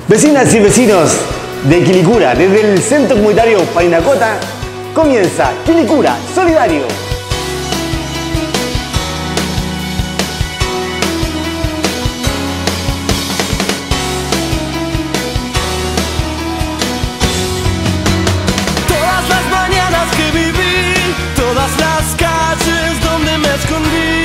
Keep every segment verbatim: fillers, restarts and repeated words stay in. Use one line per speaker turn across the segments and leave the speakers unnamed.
Vecinas y vecinos de Quilicura, desde el Centro Comunitario Parinacota, comienza Quilicura Solidario.
Todas las mañanas que viví, todas las calles donde me escondí,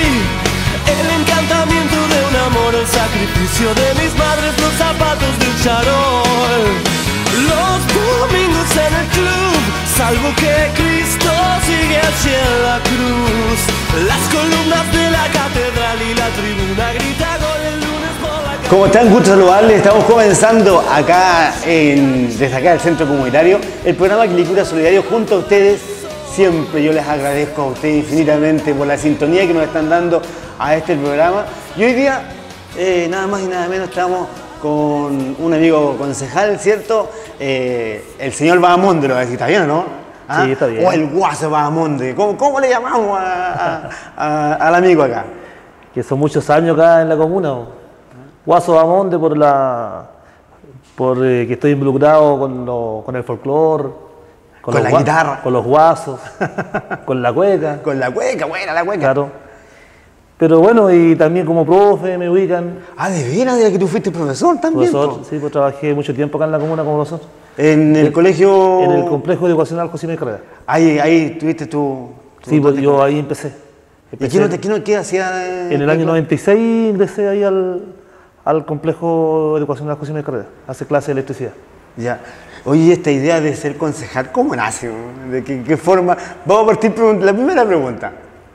el encantamiento de un amor, el sacrificio de mis madres, los zapatos del charol, los domingos en el club, salvo que Cristo sigue hacia la cruz, las columnas de la catedral y la tribuna grita gol el lunes por la calle.
¿Cómo están? Gusto saludarles. Estamos comenzando acá, en, desde acá del Centro Comunitario, el programa Quilicura Solidario junto a ustedes. Siempre yo les agradezco a ustedes infinitamente por la sintonía que nos están dando a este programa. Y hoy día, eh, nada más y nada menos, estamos con un amigo concejal, ¿cierto? Eh, el señor Bahamonde, lo va a decir, ¿está bien o no? ¿Ah?
Sí, está bien.
O el guaso Bahamonde, ¿cómo, cómo le llamamos a, a, a, al amigo acá?
Que son muchos años acá en la comuna. ¿O? Guaso Bahamonde por la por eh, que estoy involucrado con, lo, con el folclore,
con, con la
gua,
guitarra,
con los guasos, con la cueca.
Con la cueca, buena la cueca.
Claro. Pero bueno, y también como profe me ubican.
Ah, de veras, de que tú fuiste profesor también.
Profesor, sí, pues trabajé mucho tiempo acá en la comuna como profesor.
En el, el colegio.
En el complejo educacional José Miguel Carrera.
Ahí, ahí tuviste tu. tu
sí, pues yo ahí empecé. empecé
¿Y qué, no te, qué, no, qué hacía?
En el año noventa y seis ingresé ahí al, al complejo educacional José Miguel Carrera, hace clase de electricidad.
Ya. Oye, esta idea de ser concejal, ¿cómo nace? ¿De qué, qué forma? Vamos a partir por la primera pregunta.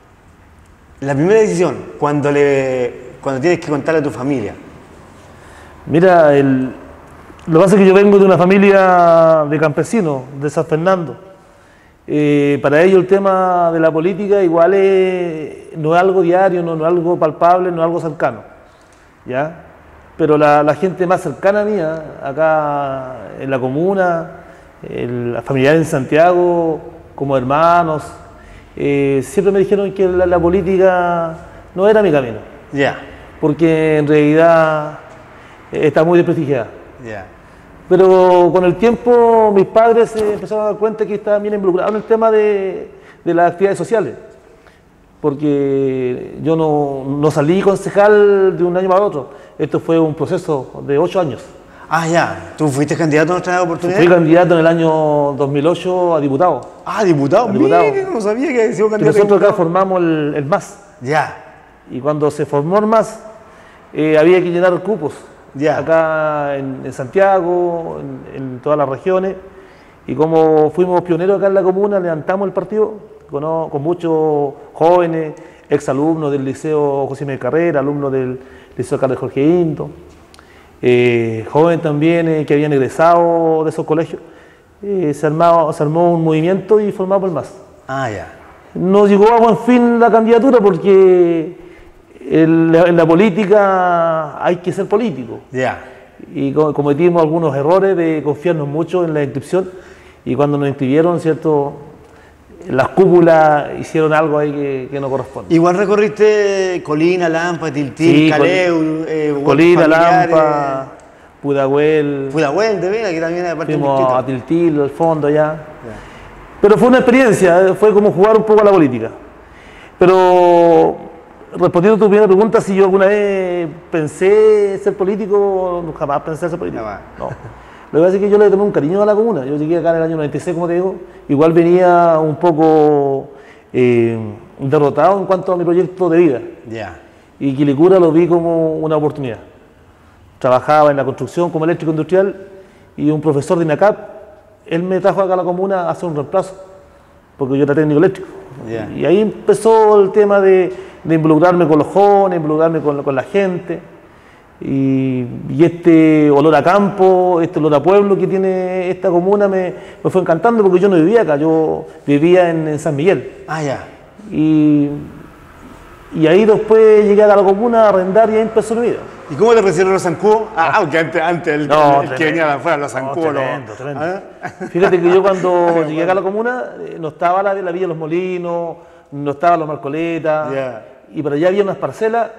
La primera decisión, cuando, le, cuando tienes que contarle a tu familia.
Mira, el, lo que pasa es que yo vengo de una familia de campesinos, de San Fernando. Eh, para ellos el tema de la política igual es, no es algo diario, no, no es algo palpable, no es algo cercano. ¿Ya? Pero la, la gente más cercana a mí, acá en la comuna, el, la familiares en Santiago, como hermanos, eh, siempre me dijeron que la, la política no era mi camino.
Ya. Yeah.
Porque en realidad eh, está muy desprestigiada.
Ya. Yeah.
Pero con el tiempo mis padres se empezaron a dar cuenta que estaban bien involucrados en el tema de, de las actividades sociales. Porque yo no, no salí concejal de un año para otro. Esto fue un proceso de ocho años.
Ah, ya. ¿Tú fuiste candidato en otra oportunidad?
Fui candidato en el año dos mil ocho a diputado.
Ah, diputado. A diputado. Mire, no sabía que había sido candidato.
Y nosotros acá formamos el, el M A S.
Ya.
Y cuando se formó el M A S, eh, había que llenar cupos.
Ya.
Acá en, en Santiago, en, en todas las regiones. Y como fuimos pioneros acá en la comuna, levantamos el partido con, con muchos jóvenes, exalumnos del Liceo José Miguel Carrera, alumnos del Liceo Carlos Jorge Hinto, eh, jóvenes también eh, que habían egresado de esos colegios. Eh, se, armaba, se armó un movimiento y formamos el M A S.
Ah, ya.
No llegó a buen fin la candidatura porque en la, en la política hay que ser político.
Ya.
Y cometimos algunos errores de confiarnos mucho en la inscripción y cuando nos inscribieron, ¿cierto?, las cúpulas hicieron algo ahí que, que no corresponde.
Igual recorriste Colina, Lampa, Tiltil,
sí,
Caleu, eh,
Colina, Lampa, Pudahuel.
Pudahuel, de veras, que también es parte del distrito.
Fuimos a Tiltil, al fondo allá. Ya. Pero fue una experiencia, fue como jugar un poco a la política. Pero respondiendo a tu primera pregunta, si yo alguna vez pensé ser político, jamás pensé ser político. No. Lo que pasa es que yo le tomé un cariño a la comuna. Yo llegué acá en el año noventa y seis, como te digo, igual venía un poco eh, derrotado en cuanto a mi proyecto de vida.
Yeah.
Y Quilicura lo vi como una oportunidad. Trabajaba en la construcción como eléctrico industrial y un profesor de INACAP, él me trajo acá a la comuna a hacer un reemplazo, porque yo era técnico eléctrico. Yeah. Y ahí empezó el tema de, de involucrarme con los jóvenes, involucrarme con, con la gente. Y, y este olor a campo, este olor a pueblo que tiene esta comuna me, me fue encantando porque yo no vivía acá, yo vivía en, en San Miguel.
Ah, ya.
Y, y ahí después llegué a la comuna a arrendar y ahí empezó mi vida.
¿Y cómo te recibieron los zancudos? Ah, aunque antes, antes el,
no,
el, el que venía de afuera, los zancudos.
No, tremendo,
no.
tremendo.
¿Ah?
Fíjate que yo cuando llegué acá a la comuna no estaba la, la Villa Los Molinos, no estaba Los Marcoletas,
Yeah.
y por allá había unas parcelas.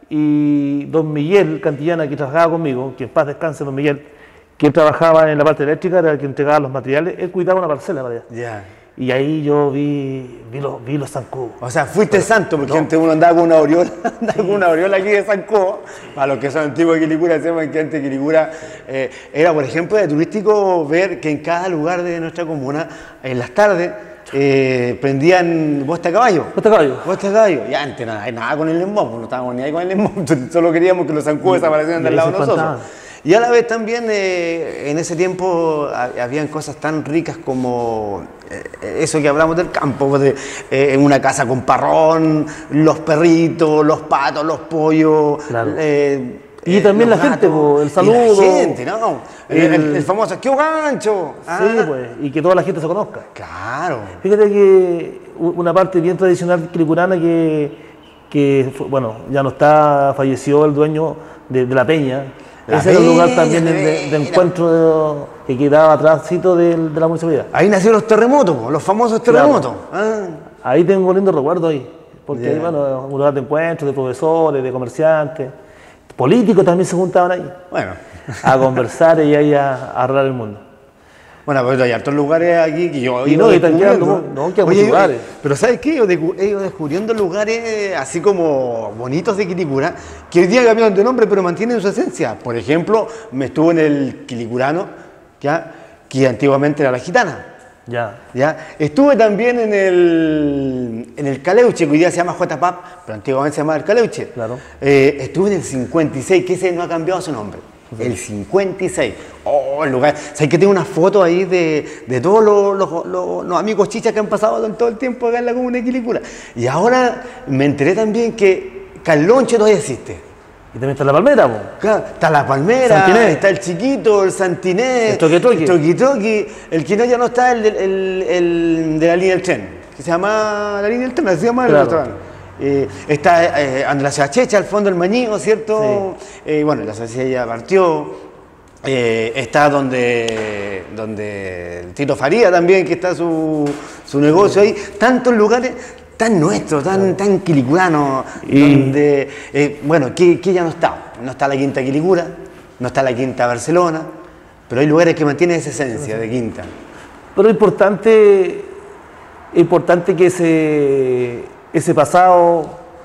y don Miguel Cantillana, que trabajaba conmigo, que en paz descanse don Miguel, que trabajaba en la parte eléctrica, era el que entregaba los materiales, él cuidaba una parcela para allá.
Ya.
Y ahí yo vi, vi, los, vi los zancudos.
O sea, fuiste
Pero,
santo, porque
no.
antes uno andaba con una aureola, andaba con una aureola aquí de zancudo. Para los que son antiguos de Quilicura, sepan que antes Quilicura eh, era, por ejemplo, de turístico ver que en cada lugar de nuestra comuna, en las tardes, eh, prendían bosta a caballo.
¿Bosta a caballo?
Bosta a caballo. Y antes nada, nada con el smog, no estábamos ni ahí con el smog, solo queríamos que los zancudos desaparecieran del lado de nosotros. Y a la vez también eh, en ese tiempo habían cosas tan ricas como eh, eso que hablamos del campo, de, eh, en una casa con parrón, los perritos, los patos, los pollos.
Claro.
Eh,
y
eh,
también la
gatos,
gente, pues, el saludo.
Y la gente, ¿no? El,
El,
el, el famoso, ¡qué gancho! Ah.
Sí, pues, y que toda la gente se conozca.
Claro.
Fíjate que una parte bien tradicional quilicurana que, que, bueno, ya no está, falleció el dueño de, de la Peña.
La
Ese era un lugar
Peña,
también de, de, de encuentro de, que quedaba atrásito de, de la municipalidad.
Ahí nacieron los terremotos, los famosos terremotos.
Claro.
Ah.
Ahí tengo un lindo recuerdo ahí, porque
Yeah.
ahí, bueno, un lugar de encuentro de profesores, de comerciantes, políticos también se juntaban ahí
Bueno.
a conversar y ahí a, a arreglar el mundo.
Bueno, pero hay hartos lugares aquí que yo he
Y
ido
no, y están
descubriendo.
quedando, no, quedan
Oye,
muchos lugares.
Pero ¿sabes qué? Yo descu- he ido descubriendo lugares así como bonitos de Quilicura, que hoy día cambiaron de nombre, pero mantienen su esencia. Por ejemplo, me estuve en el Quilicurano, ¿ya? Que antiguamente era la Gitana.
Ya.
¿Ya? Estuve también en el, en el Caleuche, que hoy día se llama J P A P, pero antiguamente se llamaba el Caleuche.
Claro.
Eh, estuve en el cincuenta y seis, que ese no ha cambiado su nombre. El cincuenta y seis. Oh, el lugar. ¿Sabes que tengo una foto ahí de, de todos los, los, los, los amigos chichas que han pasado en todo el tiempo acá en la comuna de Quilicura? Y ahora me enteré también que Calonche todavía existe.
Y también está la palmera, po.
Claro, está la palmera,
Santiné.
está el chiquito, el santiné,
El toqui-toqui.
el toqui-toqui. El que no ya no está, el, el, el de la línea del tren, que se llama la línea del tren, así se llama el
Claro.
restaurante. Eh, está eh, Andrés Achecha, al fondo del Mañío, ¿cierto?
Sí.
Eh, bueno, la sociedad ya partió. Eh, está donde, donde el Tito Faría también, que está su, su negocio ahí. Tantos lugares tan nuestros, tan, tan quilicuranos,
Y-
donde, eh, bueno, que, que ya no está. No está la Quinta Quilicura, no está la Quinta Barcelona, pero hay lugares que mantienen esa esencia de Quinta.
Pero es importante, es importante que ese, ese pasado,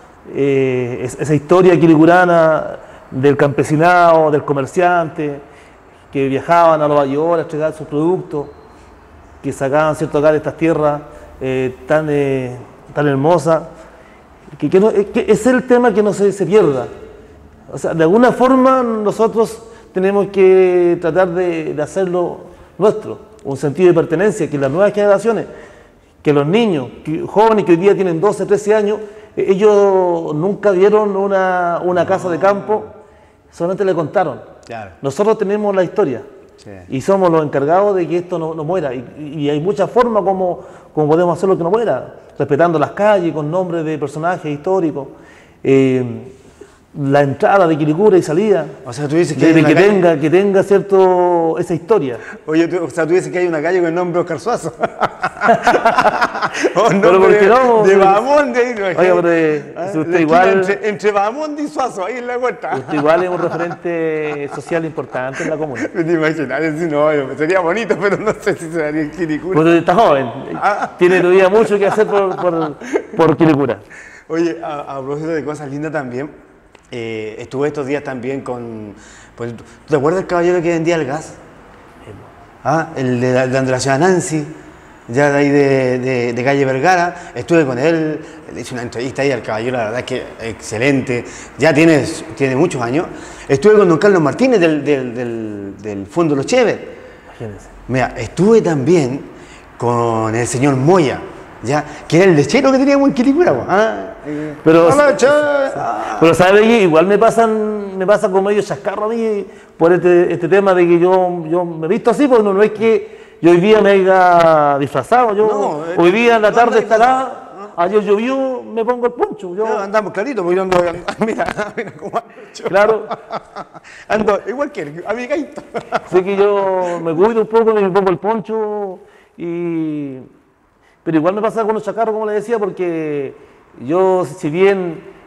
eh, es- esa historia quilicurana del campesinado, del comerciante, que viajaban a Nueva York a entregar sus productos, que sacaban cierto acá de estas tierras eh, tan, eh, tan hermosas, que, que no- que es el tema que no se, se pierda. O sea, de alguna forma nosotros tenemos que tratar de, de hacerlo nuestro, un sentido de pertenencia, que las nuevas generaciones, que los niños, que, jóvenes que hoy día tienen doce, trece años, eh, ellos nunca vieron una, una casa de campo, solamente le contaron.
Claro.
Nosotros tenemos la historia
Sí.
y somos los encargados de que esto no, no muera. Y, y hay muchas formas como, como podemos hacerlo que no muera, respetando las calles con nombres de personajes históricos, eh, la entrada de Quilicura y salida,
O sea, tú dices que
de,
hay
de
una
que
calle-
tenga, que tenga cierto esa historia.
Oye, tú, o sea, tú dices que hay una calle con el nombre Oscar Suazo. O
Pero
nombre
¿por qué no?
de Bahamonde. ahí, ¿no?
Oiga, pero, eh,
Ah,
si usted
la esquina
igual-
Entre, entre Bahamonde y Suazo, ahí en la cuenta.
Usted igual es un referente social importante en la comuna.
Me te imaginas, si no, yo- sería bonito, pero no sé si se daría en Quilicura.
Porque está joven, tiene todavía mucho que hacer por, por, por Quilicura.
Oye, a, a propósito de cosas lindas también, eh, estuve estos días también con... Pues, ¿tú te acuerdas del caballero que vendía el gas? Ah, el de, la- de Andrés Nancy, ya de ahí de, de, de calle Vergara. Estuve con él, le hice una entrevista ahí al caballero, la verdad es que excelente. Ya tiene, tiene muchos años. Estuve con don Carlos Martínez del, del, del, del Fondo Los Cheves.
Imagínense.
Mira, estuve también con el señor Moya, ya, que era el lechero que teníamos en Quilicura. po. Ah, eh,
Pero-
hola, cha- ah.
Pero ¿sabe qué? Igual me pasan, me pasa como medio chascarro a mí por este, este tema de que yo, yo me he visto así, porque no, no es que yo hoy día me haya disfrazado, yo
No, eh,
hoy día en la
no
tarde
anda
estará, ayer llovió, me pongo el poncho, yo,
No, andamos clarito, porque yo ando, mira, mira cómo ando yo.
claro,
Ando igual que él, amiguito.
sé que yo me cuido un poco, me pongo el poncho, y, pero igual me pasa con los chacarros, como le decía, porque yo, si bien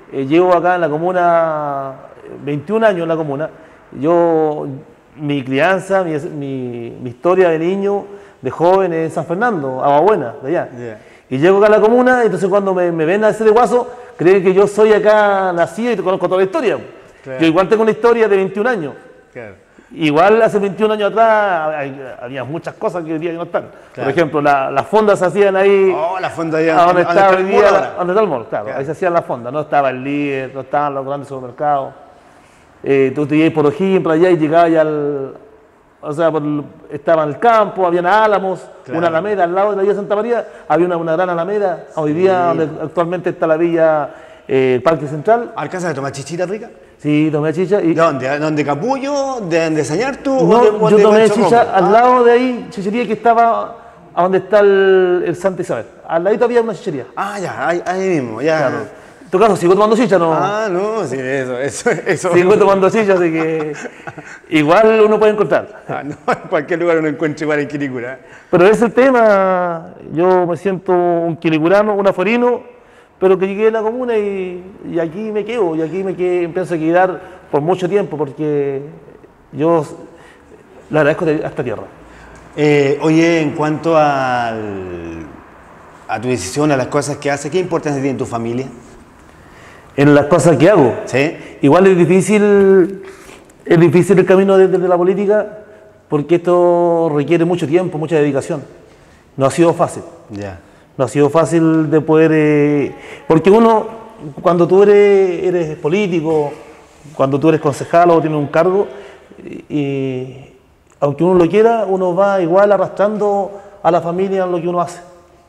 eh, llevo acá en la comuna veintiún años en la comuna. Yo, mi crianza, mi, mi, mi historia de niño, de joven en San Fernando, Aguabuena, de allá. Yeah. Y llego acá a la comuna, entonces cuando me, me ven a ese de Guaso, creen que yo soy acá nacido y te conozco toda la historia. Claro. Yo igual tengo una historia de veintiún años. Claro. Igual hace veintiún años atrás había muchas cosas que hoy día no están. Claro. Por ejemplo, la, las fondas se hacían ahí.
Oh, las fondas allá.
Donde estaba hoy día, donde está el mall, claro, claro. Ahí se hacían las fondas. No estaba el Líder, no estaban los grandes supermercados. Eh, tú te ibas por O'Higgins, por allá y llegabas ya al. O sea, por, estaba en el campo, había álamos, claro. Una alameda al lado de la villa Santa María, había una, una gran alameda. Hoy día, sí. Donde actualmente está la villa, eh, el Parque Central.
¿Alcanzas a tomar chichita rica?
Sí, tomé chicha. Y...
¿De dónde? ¿De dónde Capullo? ¿De dónde Sañartu?
No,
de,
yo
de
tomé chicha
ah.
al lado de ahí, chichería que estaba a donde está el, el Santa Isabel. Al ladito había una chichería.
Ah, ya, ahí, ahí mismo, ya. Claro.
En tu caso, ¿sigo tomando chicha no?
Ah, no, sí, eso, eso, eso.
Sigo tomando chicha, así que igual uno puede encontrar.
Ah, no, en cualquier lugar uno encuentra igual en Quilicura.
Pero ese es el tema, yo me siento un quilicurano, un afuerino, pero que llegué a la comuna y, y aquí me quedo, y aquí me quedo, empiezo a quedar por mucho tiempo, porque yo le agradezco a esta tierra.
Eh, oye, en cuanto al, a tu decisión, a las cosas que haces, ¿qué importancia tiene tu familia?
En las cosas que hago.
¿Sí?
Igual es difícil, es difícil el camino desde de la política, porque esto requiere mucho tiempo, mucha dedicación. No ha sido fácil.
Ya. Yeah.
No ha sido fácil de poder... Eh, porque uno, cuando tú eres, eres político, cuando tú eres concejal o tienes un cargo, y, y, aunque uno lo quiera, uno va igual arrastrando a la familia en lo que uno hace.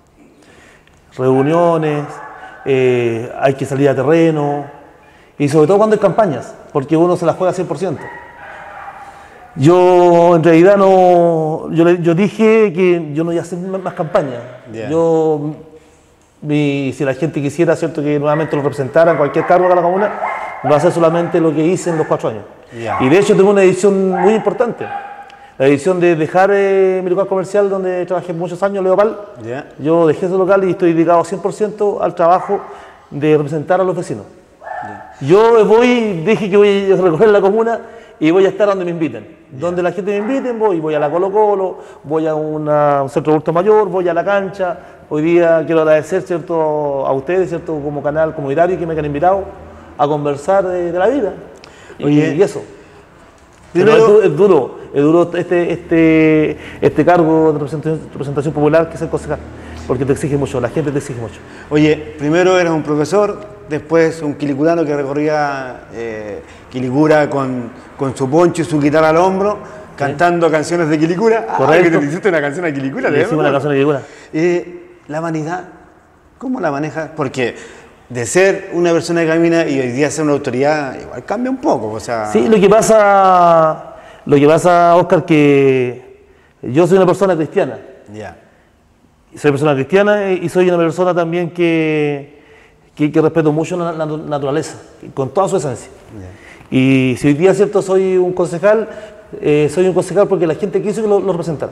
Reuniones, eh, hay que salir a terreno, y sobre todo cuando hay campañas, porque uno se las juega cien por ciento. Yo en realidad no, yo, yo dije que yo no iba a hacer más, más campaña. Yeah. Yo, mi, si la gente quisiera, cierto, que nuevamente lo representara en cualquier cargo de la comuna, va a hacer solamente lo que hice en los cuatro años. Yeah. Y de hecho tengo una decisión muy importante, la decisión de dejar eh, mi local comercial donde trabajé muchos años, Leopal. Yeah. Yo dejé ese local y estoy dedicado cien por ciento al trabajo de representar a los vecinos. Yeah. Yo voy, dije que voy a recorrer la comuna y voy a estar donde me inviten. Yeah. Donde la gente me invite, voy, voy a la Colo Colo, voy a una, un centro de adulto mayor, voy a la cancha. Hoy día quiero agradecer, ¿cierto?, a ustedes, ¿cierto?, como canal comunitario que me han invitado a conversar de, de la vida. Oye, y, y eso. Primero, es, es duro, es duro este, este, este cargo de representación, representación popular que es el concejal, porque te exige mucho, la gente te exige mucho.
Oye, primero eras un profesor, después un quilicurano que recorría eh, Quilicura con, con su poncho y su guitarra al hombro, cantando ¿sí? canciones de Quilicura.
Correcto.
Ah, que te hiciste una canción a Quilicura.
Le hicimos una canción a Quilicura.
Eh, la vanidad, ¿cómo la manejas? Porque de ser una persona que camina y hoy día ser una autoridad, igual cambia un poco, o sea...
Sí, lo que pasa, lo que pasa, Óscar, que yo soy una persona cristiana.
Ya. Yeah.
Soy una persona cristiana y soy una persona también que, que, que respeto mucho la, la naturaleza, con toda su esencia. Yeah. Y si hoy día, cierto, soy un concejal, eh, soy un concejal porque la gente quiso que lo, lo representara.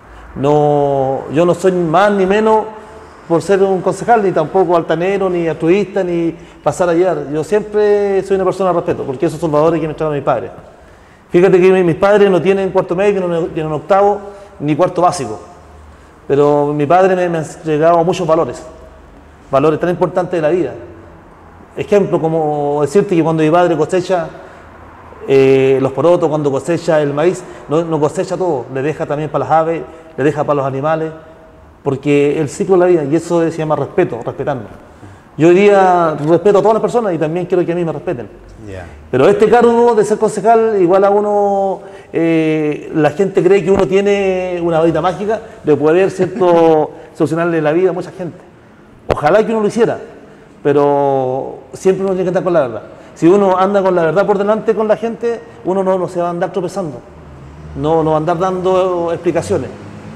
No, yo no soy más ni menos por ser un concejal, ni tampoco altanero, ni altruista, ni pasar a llevar. Yo siempre soy una persona de respeto, porque esos son valores que me traen mis padres. Fíjate que mis padres no tienen cuarto medio, no tienen octavo, ni cuarto básico. Pero mi padre me, me ha llegado muchos valores, valores tan importantes de la vida. Ejemplo, como decirte que cuando mi padre cosecha eh, los porotos, cuando cosecha el maíz, no, no cosecha todo, le deja también para las aves, le deja para los animales, porque el ciclo de la vida, y eso se llama respeto, respetando. Yo hoy día respeto a todas las personas y también quiero que a mí me respeten. Yeah. Pero este cargo de ser concejal, igual a uno, eh, la gente cree que uno tiene una varita mágica de poder, cierto, solucionarle la vida a mucha gente. Ojalá que uno lo hiciera, pero siempre uno tiene que andar con la verdad. Si uno anda con la verdad por delante con la gente, uno no, no se va a andar tropezando, no, no va a andar dando explicaciones.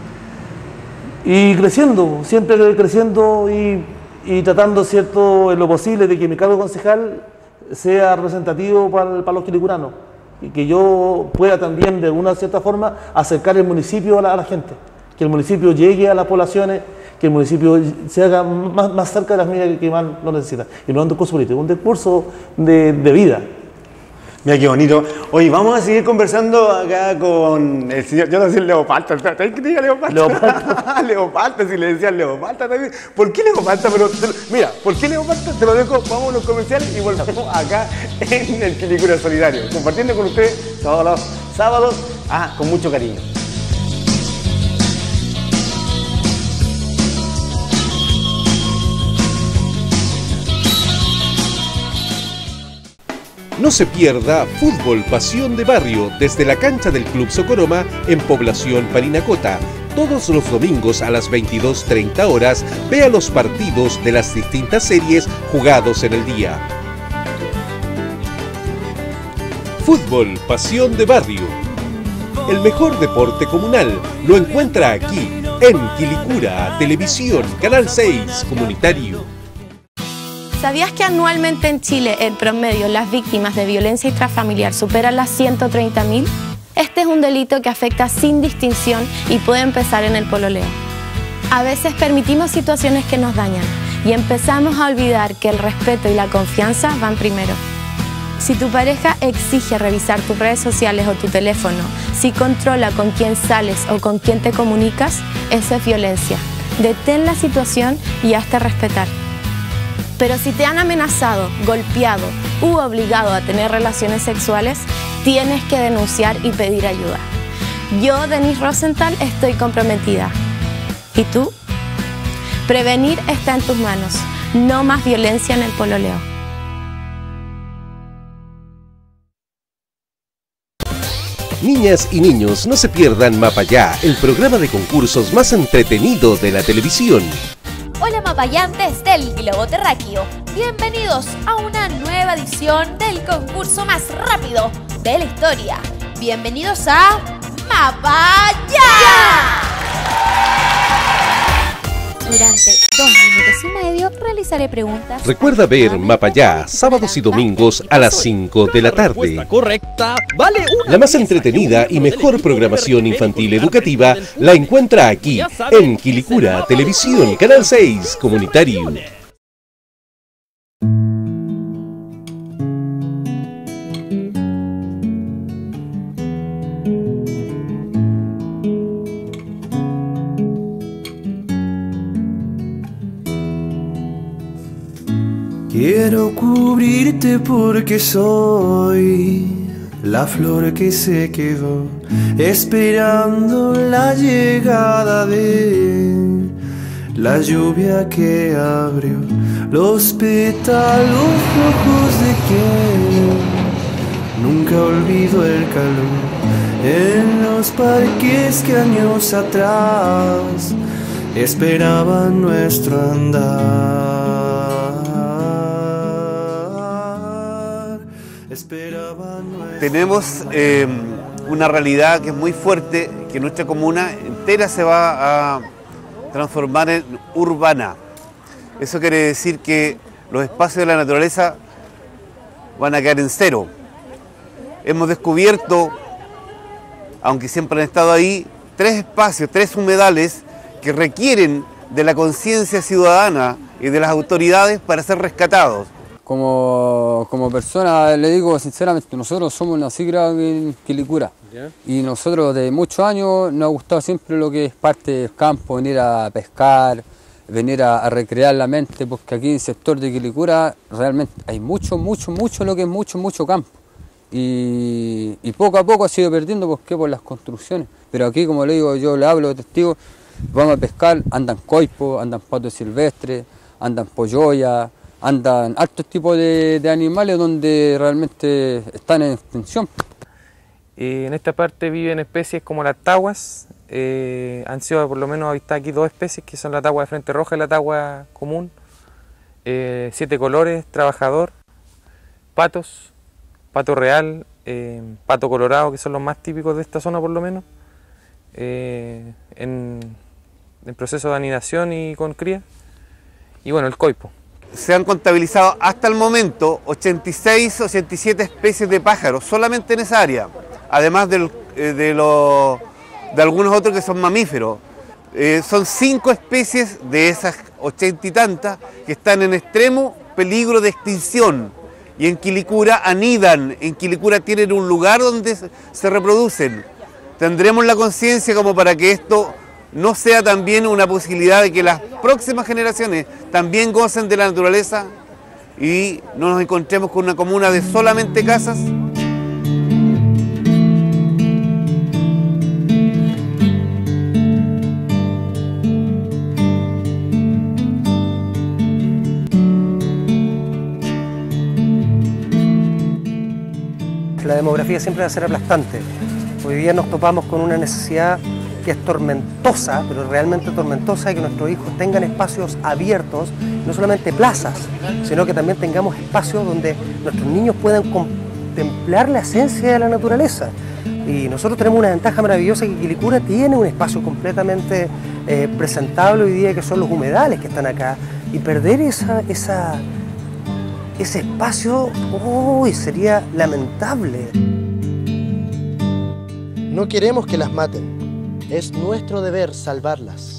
Y creciendo, siempre creciendo y, y tratando, cierto, en lo posible de que mi cargo concejal sea representativo para, para los quilicuranos y que yo pueda también de una cierta forma acercar el municipio a la, a la gente, que el municipio llegue a las poblaciones, que el municipio se haga más, más cerca de las familias que más lo necesitan. Y no es un discurso político, es un discurso de, de vida.
Mira qué bonito. Oye, vamos a seguir conversando acá con el señor, yo no sé, Leopalta, ¿sabes que te diga Leopalta?
Leopalta.
Leopalta, si le decían Leopalta también. ¿Por qué Leopalta? Pero, mira, ¿por qué Leopalta? Te lo dejo, vamos a los comerciales y volvemos acá en el Quilicura Solidario, compartiendo con ustedes todos los sábados, ah, con mucho cariño.
No se pierda Fútbol Pasión de Barrio desde la cancha del Club Socoroma en Población Parinacota. Todos los domingos a las veintidós treinta horas, vea los partidos de las distintas series jugados en el día. Fútbol Pasión de Barrio. El mejor deporte comunal lo encuentra aquí, en Quilicura Televisión, Canal seis Comunitario.
¿Sabías que anualmente en Chile, en promedio, las víctimas de violencia intrafamiliar superan las ciento treinta mil? Este es un delito que afecta sin distinción y puede empezar en el pololeo. A veces permitimos situaciones que nos dañan y empezamos a olvidar que el respeto y la confianza van primero. Si tu pareja exige revisar tus redes sociales o tu teléfono, si controla con quién sales o con quién te comunicas, eso es violencia. Detén la situación y hazte respetar. Pero si te han amenazado, golpeado u obligado a tener relaciones sexuales, tienes que denunciar y pedir ayuda. Yo, Denise Rosenthal, estoy comprometida. ¿Y tú? Prevenir está en tus manos. No más violencia en el pololeo.
Niñas y niños, no se pierdan Mapayá, el programa de concursos más entretenido de la televisión.
Hola mapayantes del globo terráqueo, bienvenidos a una nueva edición del concurso más rápido de la historia. Bienvenidos a Mapayá. Durante dos minutos y medio realizaré preguntas.
Recuerda ver Mapayá sábados y domingos a las cinco de la tarde.
Correcta, vale una
La más entretenida y mejor programación infantil educativa la encuentra aquí, en Quilicura Televisión, Canal seis Comunitario.
Quiero cubrirte porque soy la flor que se quedó esperando la llegada de la lluvia que abrió los pétalos rojos de quien nunca olvidó el calor en los parques que años atrás esperaban nuestro andar.
Tenemos eh, una realidad que es muy fuerte, que nuestra comuna entera se va a transformar en urbana. Eso quiere decir que los espacios de la naturaleza van a quedar en cero. Hemos descubierto, aunque siempre han estado ahí, tres espacios, tres humedales que requieren de la conciencia ciudadana y de las autoridades para ser rescatados.
Como, como persona le digo sinceramente, nosotros somos una sigla en Quilicura. ¿Yeah? Y nosotros de muchos años nos ha gustado siempre lo que es parte del campo, venir a pescar, venir a, a recrear la mente, porque aquí en el sector de Quilicura realmente hay mucho, mucho, mucho lo que es mucho, mucho campo. Y, y poco a poco ha sido perdiendo, ¿por qué? Por las construcciones. Pero aquí, como le digo, yo le hablo de testigo, vamos a pescar, andan coipos, andan patos silvestres, andan polloya, andan altos tipos de, de animales donde realmente están en extinción.
Eh, en esta parte viven especies como las taguas, eh, han sido por lo menos avistadas aquí dos especies que son la tagua de frente roja y la tagua común, eh, siete colores, trabajador, patos, pato real, eh, pato colorado, que son los más típicos de esta zona por lo menos, eh, en, en proceso de anidación y con cría, y bueno, el coipo.
Se han contabilizado hasta el momento ochenta y seis, ochenta y siete especies de pájaros solamente en esa área, además del, de, lo, de algunos otros que son mamíferos. Eh, son cinco especies de esas ochenta y tantas que están en extremo peligro de extinción. Y en Quilicura anidan, en Quilicura tienen un lugar donde se reproducen. Tendremos la conciencia como para que esto no sea también una posibilidad de que las próximas generaciones también gocen de la naturaleza y no nos encontremos con una comuna de solamente casas.
La demografía siempre va a ser aplastante. Hoy día nos topamos con una necesidad que es tormentosa, pero realmente tormentosa, de que nuestros hijos tengan espacios abiertos, no solamente plazas, sino que también tengamos espacios donde nuestros niños puedan contemplar la esencia de la naturaleza. Y nosotros tenemos una ventaja maravillosa, que Quilicura tiene un espacio completamente eh, presentable hoy día, que son los humedales que están acá, y perder esa, esa, ese espacio, uy, sería lamentable.
No queremos que las maten, es nuestro deber salvarlas.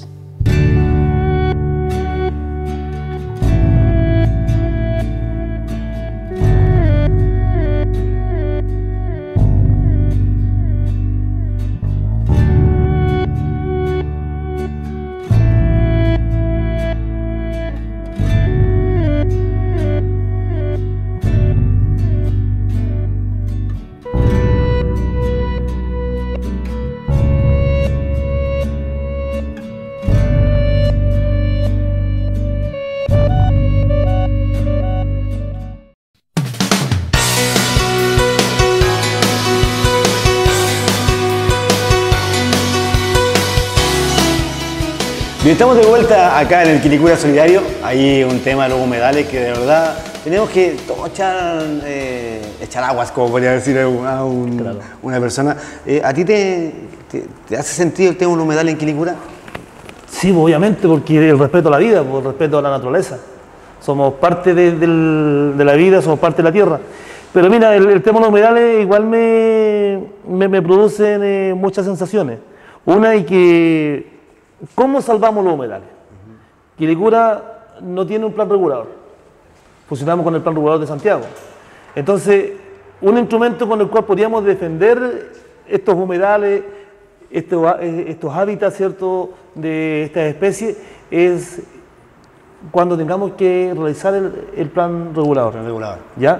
Bien, estamos de vuelta acá en el Quilicura Solidario. Hay un tema de los humedales que de verdad tenemos que todos echar, eh, echar aguas, como podría decir a, un, a un, claro. una persona. Eh, ¿A ti te, te, te hace sentido el tema de un humedal en Quilicura?
Sí, obviamente, porque el respeto a la vida, por el respeto a la naturaleza. Somos parte de, de, de la vida, somos parte de la tierra. Pero mira, el, el tema de los humedales igual me, me, me producen eh, muchas sensaciones. Una, y que ¿cómo salvamos los humedales? Uh-huh. Quilicura no tiene un plan regulador. Funcionamos con el plan regulador de Santiago. Entonces, un instrumento con el cual podríamos defender estos humedales, estos, estos hábitats, ¿cierto?, de estas especies, es cuando tengamos que realizar el, el plan regulador.
El regulador.
¿Ya?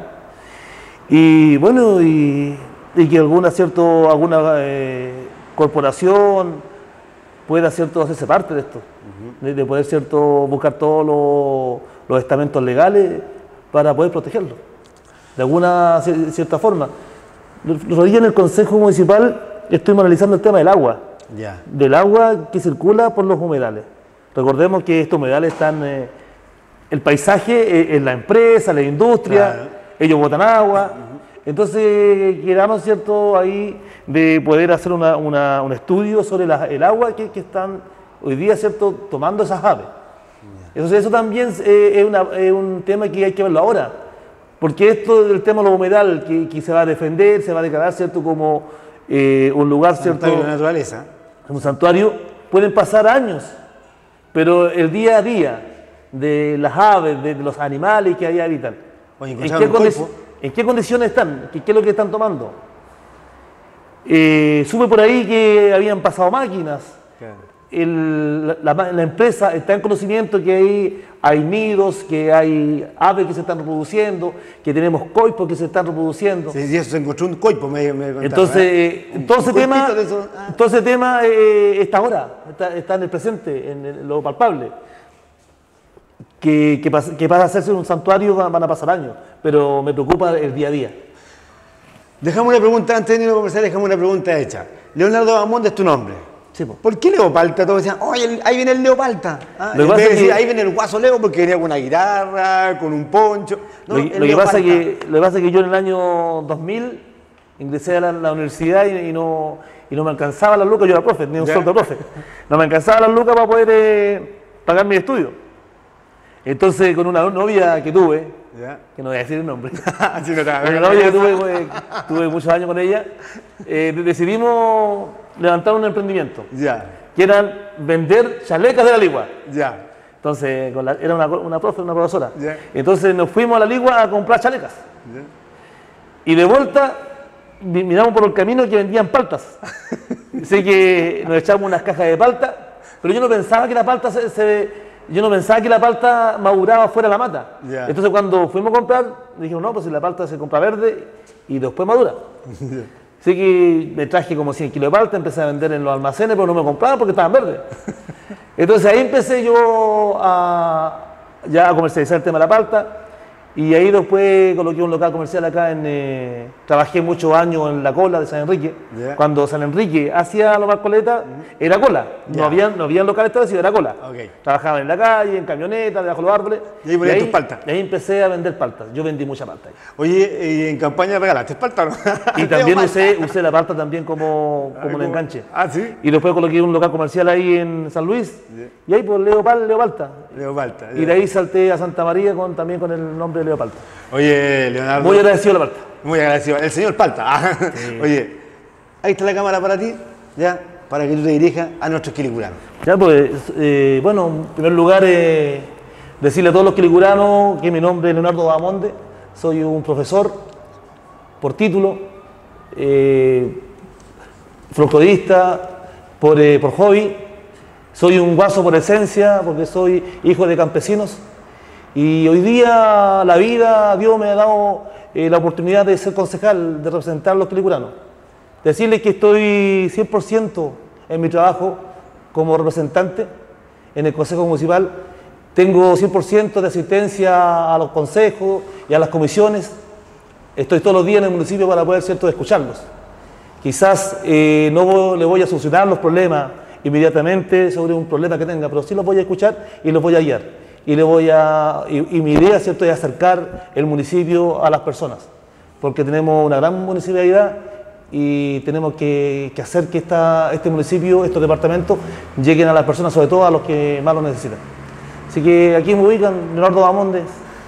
Y bueno, y, y que alguna, ¿cierto?, alguna eh, corporación pueda, cierto, hacerse parte de esto, uh-huh. de, de poder, cierto, buscar todos los, los estamentos legales para poder protegerlo, de alguna cierta forma. Los días en el Consejo Municipal estuvimos analizando el tema del agua,
yeah.
del agua que circula por los humedales. Recordemos que estos humedales están, eh, el paisaje es eh, la empresa, la industria, claro. ellos botan agua. Uh-huh. Entonces quedamos, cierto, ahí de poder hacer una, una, un estudio sobre la, el agua que, que están hoy día, cierto, tomando esas aves. Yeah. Entonces eso también eh, es, una, es un tema que hay que verlo ahora, porque esto del tema de los humedales que, que se va a defender, se va a declarar, cierto, como eh, un lugar, cierto,
santuario de la naturaleza,
un santuario, pueden pasar años, pero el día a día de las aves, de, de los animales que ahí habitan,
Oye,
¿en qué condiciones? ¿En qué condiciones están? ¿Qué, qué es lo que están tomando? Eh, supe por ahí que habían pasado máquinas. Claro. El, la, la, la empresa está en conocimiento que hay, hay nidos, que hay aves que se están reproduciendo, que tenemos coipos que se están reproduciendo.
Sí, sí, eso se encontró un coipo, me, me contaba,
Entonces,
¿eh?
eh, todo, ese tema, ah. todo ese tema eh, está ahora, está, está en el presente, en, el, en lo palpable. Que, que, que para hacerse un santuario van a pasar años, pero me preocupa el día a día.
Dejamos una pregunta, antes de irnos a conversar, dejamos una pregunta hecha. Leonardo Bahamonde es tu nombre.
Sí, po.
¿Por qué Leopalta? Todos decían, oye, ahí viene el Leopalta. Ah, en vez de decir, que... ahí viene el guaso Leo, porque venía con una guitarra, con un poncho. No,
lo, lo, que pasa que, lo que pasa es que yo en el año dos mil ingresé a la, la universidad y, y, no, y no me alcanzaba las lucas, yo era profe, tenía un sueldo de profe. No me alcanzaba las lucas para poder eh, pagar mi estudio. Entonces, con una novia que tuve, ¿ya? Que no voy a decir el nombre, sí, no, una novia que tuve, tuve muchos años con ella, eh, decidimos levantaron un emprendimiento.
Ya.
Que eran vender chalecas de la Ligua.
Ya.
Entonces, con la, era una, una profe, una profesora.
Ya.
Entonces nos fuimos a la Ligua a comprar chalecas.
Ya.
Y de vuelta mi- miramos por el camino que vendían paltas. Así que nos echamos unas cajas de palta, pero yo no pensaba que la palta se, se- yo no pensaba que la palta maduraba fuera de la mata.
Ya.
Entonces cuando fuimos a comprar, dijimos, no, pues si la palta se compra verde y después madura. Así que me traje como cien kilos de palta, empecé a vender en los almacenes, pero no me compraban porque estaban verdes. Entonces ahí empecé yo a, ya a comercializar el tema de la palta. Y ahí después coloqué un local comercial acá en... Eh, trabajé muchos años en la cola de San Enrique.
Ya.
Cuando San Enrique hacía la Barcoleta, era cola. No
Ya.
había, no había locales establecidos, era cola.
Ok.
Trabajaba en la calle, en camionetas, debajo de los árboles.
Y ahí ponías tus paltas.
Y ahí empecé a vender paltas. Yo vendí mucha palta ahí.
Oye, ¿y en campaña regalaste palta o no?
Y también usé, usé la palta también como, como un
¿cómo?
enganche.
Ah, ¿sí?
Y después coloqué un local comercial ahí en San Luis.
Ya.
Y ahí pues Leo Pal, Leo Palta.
Leo Palta.
Y de ahí salté a Santa María con, también con el nombre de Leo Palta.
Oye, Leonardo.
Muy agradecido a la Palta.
Muy agradecido. El señor Palta.
Sí.
Oye, ahí está la cámara para ti, ya, para que tú te dirijas a nuestros quilicuranos.
Ya, pues, eh, bueno, en primer lugar, eh, decirle a todos los quilicuranos que mi nombre es Leonardo Bahamonde, soy un profesor por título, eh, folclorista por, eh, por hobby, soy un guaso por esencia, porque soy hijo de campesinos, y hoy día la vida, Dios me ha dado eh, la oportunidad de ser concejal, de representar a los quilicuranos. Decirles que estoy cien por ciento en mi trabajo como representante en el Consejo Municipal. Tengo cien por ciento de asistencia a los consejos y a las comisiones. Estoy todos los días en el municipio para poder, cierto, escucharlos. Quizás eh, no voy- le voy a solucionar los problemas inmediatamente sobre un problema que tenga, pero sí los voy a escuchar y los voy a guiar. Y, le voy a, y, y mi idea, cierto, es acercar el municipio a las personas, porque tenemos una gran municipalidad y tenemos que, que hacer que esta, este municipio, estos departamentos, lleguen a las personas, sobre todo a los que más lo necesitan. Así que aquí me ubican Leonardo Bahamonde,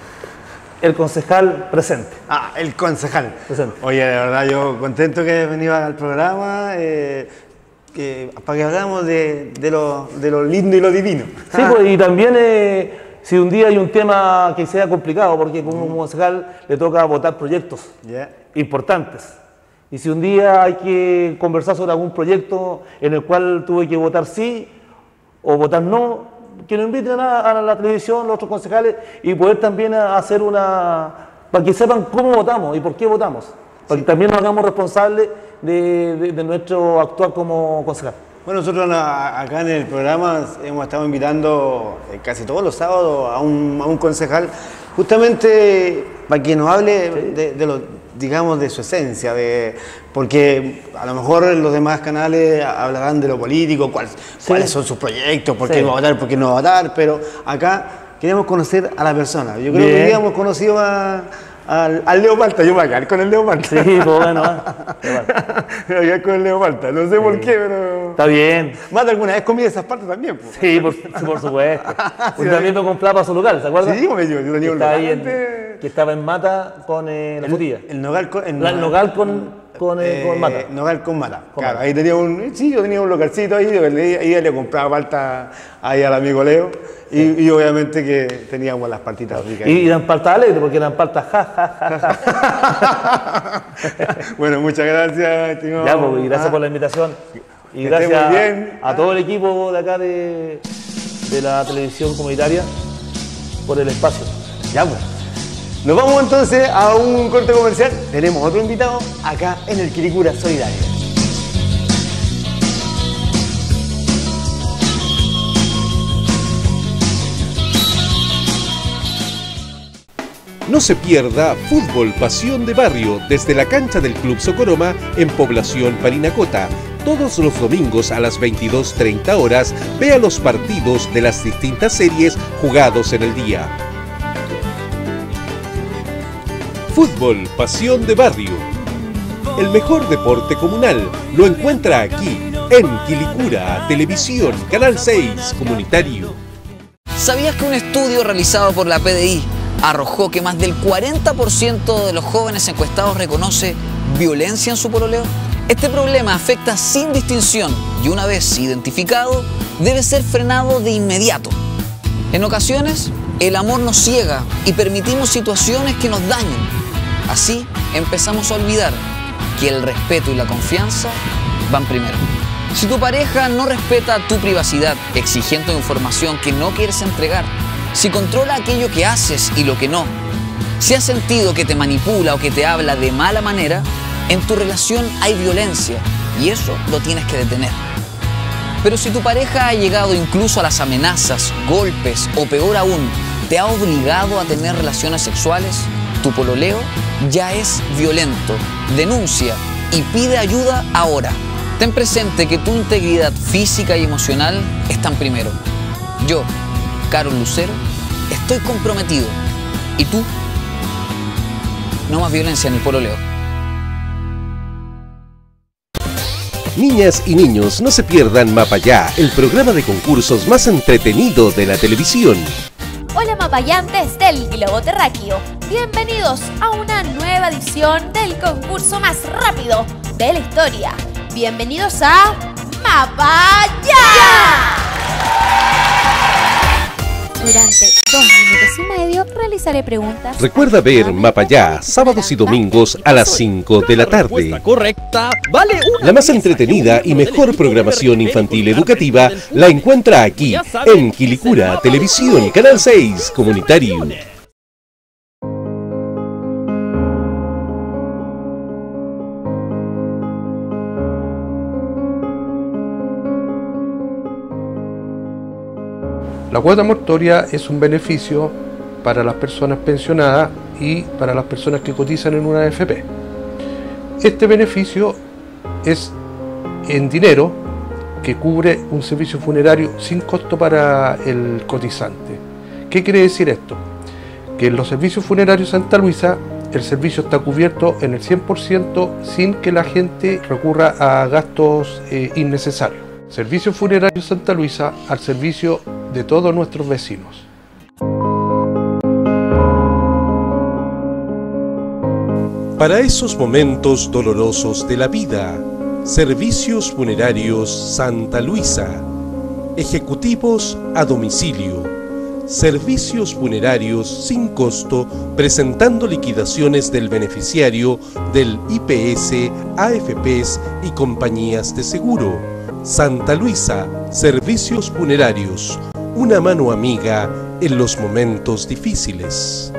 el concejal presente.
Ah, el concejal.
Presente.
Oye, de verdad, yo contento que hayas venido al programa, eh, que- para que hablamos de, de, lo, de lo lindo y lo divino.
Sí, pues, y también eh, si un día hay un tema que sea complicado, porque como concejal le toca votar proyectos
Ya.
importantes. Y si un día hay que conversar sobre algún proyecto en el cual tuve que votar sí o votar no, que nos inviten a, a la televisión los otros concejales y poder también a- hacer una... para que sepan cómo votamos y por qué votamos. Para que también nos hagamos responsables de, de- de nuestro actuar como concejal.
Bueno, nosotros a- acá en el programa hemos estado invitando eh, casi todos los sábados a un, a un concejal, justamente para que nos hable de, de lo, digamos, de su esencia, de, porque a lo mejor en los demás canales hablarán de lo político, cuál- cuáles son sus proyectos, por qué
Sí.
va a votar, por qué no va a votar, pero acá queremos conocer a la persona. Yo creo que
Bien.
hoy día hemos conocido a, al, al Leo Palta, yo me voy a quedar con el Leo Palta.
Sí, pues bueno, ah, igual.
Me voy a quedar con el Leo Palta, no sé por qué, pero...
Está bien.
Más de alguna vez comí esas partes también, pues.
Sí, por, por supuesto. Usted también me compraba su local, ¿se acuerda?
Sí, pues, yo, yo tenía
que,
un
estaba
local
ahí en-
antes.
que estaba en Mata con eh, la frutilla.
El nogal con... El
La- el nogal con, con, eh, con Mata.
Nogal con mata.
Con
claro,
mata.
ahí tenía un... Sí, yo tenía un localcito ahí, yo le, ahí le compraba palta ahí al amigo Leo. Y, y obviamente que teníamos las partitas ricas.
Y, y eran paltas alegres, porque eran paltas ja, ja, ja, ja.
Bueno, muchas gracias, estimado.
Ya, pues, y gracias
Ah,
por la invitación. Y
Que
gracias
esté muy bien.
a todo el equipo de acá de, de la televisión comunitaria por el espacio.
Ya, pues. Nos vamos entonces a un corte comercial. Tenemos otro invitado acá en el Quilicura Solidario.
No se pierda Fútbol Pasión de Barrio desde la cancha del Club Socoroma en Población Parinacota. Todos los domingos a las veintidós treinta horas, vea los partidos de las distintas series jugados en el día. Fútbol Pasión de Barrio. El mejor deporte comunal lo encuentra aquí, en Quilicura, Televisión, Canal seis, Comunitario.
¿Sabías que un estudio realizado por la P D I arrojó que más del cuarenta por ciento de los jóvenes encuestados reconoce violencia en su pololeo? Este problema afecta sin distinción y una vez identificado, debe ser frenado de inmediato. En ocasiones, el amor nos ciega y permitimos situaciones que nos dañan. Así, empezamos a olvidar que el respeto y la confianza van primero. Si tu pareja no respeta tu privacidad, exigiendo información que no quieres entregar, si controla aquello que haces y lo que no, si has sentido que te manipula o que te habla de mala manera, en tu relación hay violencia y eso lo tienes que detener. Pero si tu pareja ha llegado incluso a las amenazas, golpes o peor aún, te ha obligado a tener relaciones sexuales, tu pololeo ya es violento. Denuncia y pide ayuda ahora. Ten presente que tu integridad física y emocional están primero. Yo, Carol Lucero, estoy comprometido. ¿Y tú? No más violencia en el pololeo.
Niñas y niños, no se pierdan Mapayá, el programa de concursos más entretenido de la televisión.
Hola mapallantes del globo terráqueo. Bienvenidos a una nueva edición del concurso más rápido de la historia. Bienvenidos a Mapayá. Durante dos minutos y medio realizaré preguntas.
Recuerda ver Mapayá sábados y domingos a las cinco de la tarde.
Correcta, vale.
La más entretenida y mejor programación infantil educativa la encuentra aquí en Quilicura Televisión, Canal seis Comunitario.
La cuota mortoria es un beneficio para las personas pensionadas y para las personas que cotizan en una A F P. Este beneficio es en dinero que cubre un servicio funerario sin costo para el cotizante. ¿Qué quiere decir esto? Que en los servicios funerarios Santa Luisa el servicio está cubierto en el cien por ciento sin que la gente recurra a gastos eh, innecesarios. Servicio Funerario Santa Luisa al servicio de todos nuestros vecinos.
Para esos momentos dolorosos de la vida, Servicios Funerarios Santa Luisa, ejecutivos a domicilio, servicios funerarios sin costo, presentando liquidaciones del beneficiario del I P S, A F Ps y compañías de seguro. Santa Luisa, Servicios Funerarios, una mano amiga en los momentos difíciles.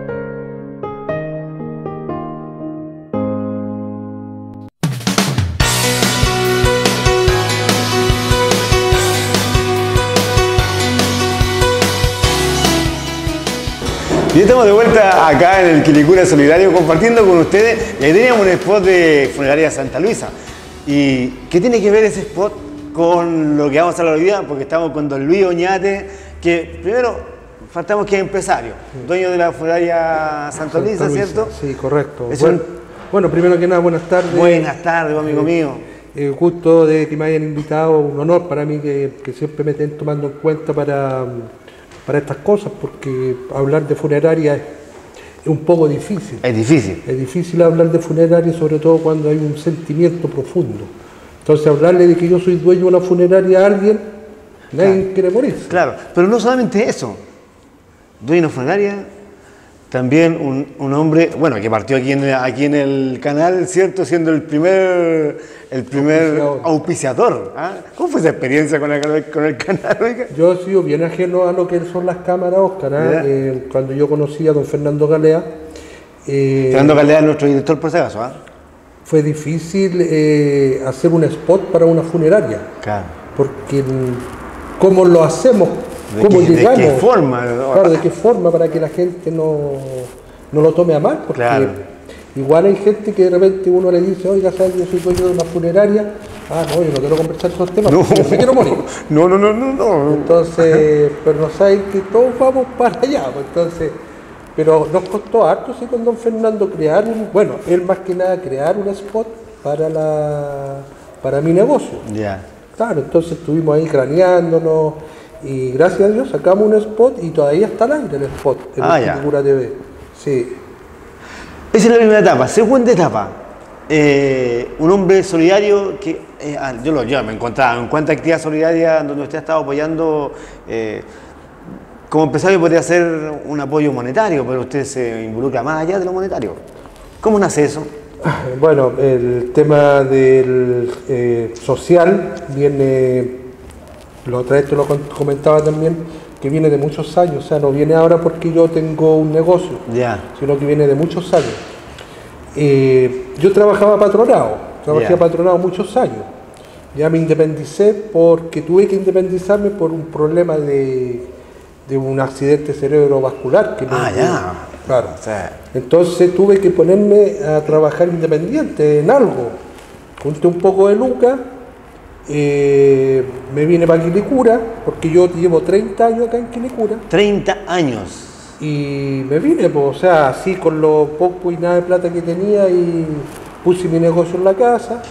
Y estamos de vuelta acá en el Quilicura Solidario compartiendo con ustedes. Y ahí teníamos un spot de Funeraria Santa Luisa. ¿Y qué tiene que ver ese spot con lo que vamos a hablar hoy día? Porque estamos con don Luis Oñate, que primero faltamos que es empresario, dueño de la Funeraria Santa Luisa, ¿cierto?
Sí, correcto.
Es
Bueno,
un...
bueno, primero que nada, buenas tardes.
Buenas tardes, amigo
eh,
mío.
Eh, gusto de que me hayan invitado, un honor para mí que, que siempre me estén tomando en cuenta para, para estas cosas, porque hablar de funeraria es, es un poco difícil.
Es difícil.
Es difícil hablar de funeraria, sobre todo cuando hay un sentimiento profundo. Entonces, hablarle de que yo soy dueño de una funeraria a alguien, nadie
Claro.
quiere morir.
Claro, pero no solamente eso. Dueño de una funeraria, también un, un hombre, bueno, que partió aquí en, aquí en el canal, ¿cierto? Siendo el primer, el primer
Auspiciador.
auspiciador. ¿Ah? ¿Cómo fue esa experiencia con el, con el canal? Oiga?
Yo he sido bien ajeno a lo que son las cámaras, Óscar. ¿eh?
¿Ya?
Eh, cuando yo conocí a don Fernando Galea, eh,
Fernando Galea, nuestro director, por si acaso, ¿ah?
fue difícil eh, hacer un spot para una funeraria.
Claro.
Porque mm, ¿cómo lo hacemos?
¿De
¿Cómo
qué- de
llegamos?
qué forma?
Claro, ¿de qué forma? Para que la gente no, no lo tome a mal. Porque
Claro.
igual hay gente que de repente uno le dice, oiga, ¿sabes? Yo soy dueño de una funeraria. Ah, no, yo no quiero conversar esos temas,
No.
porque yo me quiero morir.
No, no, no, no, no.
Entonces, pero no saben que todos vamos para allá. Pues, entonces, pero nos costó harto, sí, con don Fernando crear un, bueno, él más que nada crear un spot para la para mi negocio.
Ya.
Claro, entonces estuvimos ahí craneándonos y gracias a Dios sacamos un spot y todavía está al aire el spot en
Ah,
el
ya.
Quilicura T V. Sí.
Esa es la primera etapa. Segunda etapa. eh, un hombre solidario que eh, yo lo yo me encontraba en cuánta actividad solidaria donde usted ha estado apoyando. Eh, como empresario podría ser un apoyo monetario, pero usted se involucra más allá de lo monetario. ¿Cómo nace eso?
Bueno, el tema del eh, social viene, lo otra vez te lo comentaba también, que viene de muchos años, o sea, no viene ahora porque yo tengo un negocio,
yeah.
sino que viene de muchos años. Eh, yo trabajaba patronado, trabajé yeah. patronado muchos años. Ya me independicé porque tuve que independizarme por un problema de, de un accidente cerebrovascular. Que
ah,
me,
ya.
Claro.
O sea,
entonces tuve que ponerme a trabajar independiente en algo. Junté un poco de lucas, eh, me vine para Quilicura, porque yo llevo treinta años acá en Quilicura.
treinta años.
Y me vine, pues, o sea, así con lo poco y nada de plata que tenía y puse mi negocio en la casa.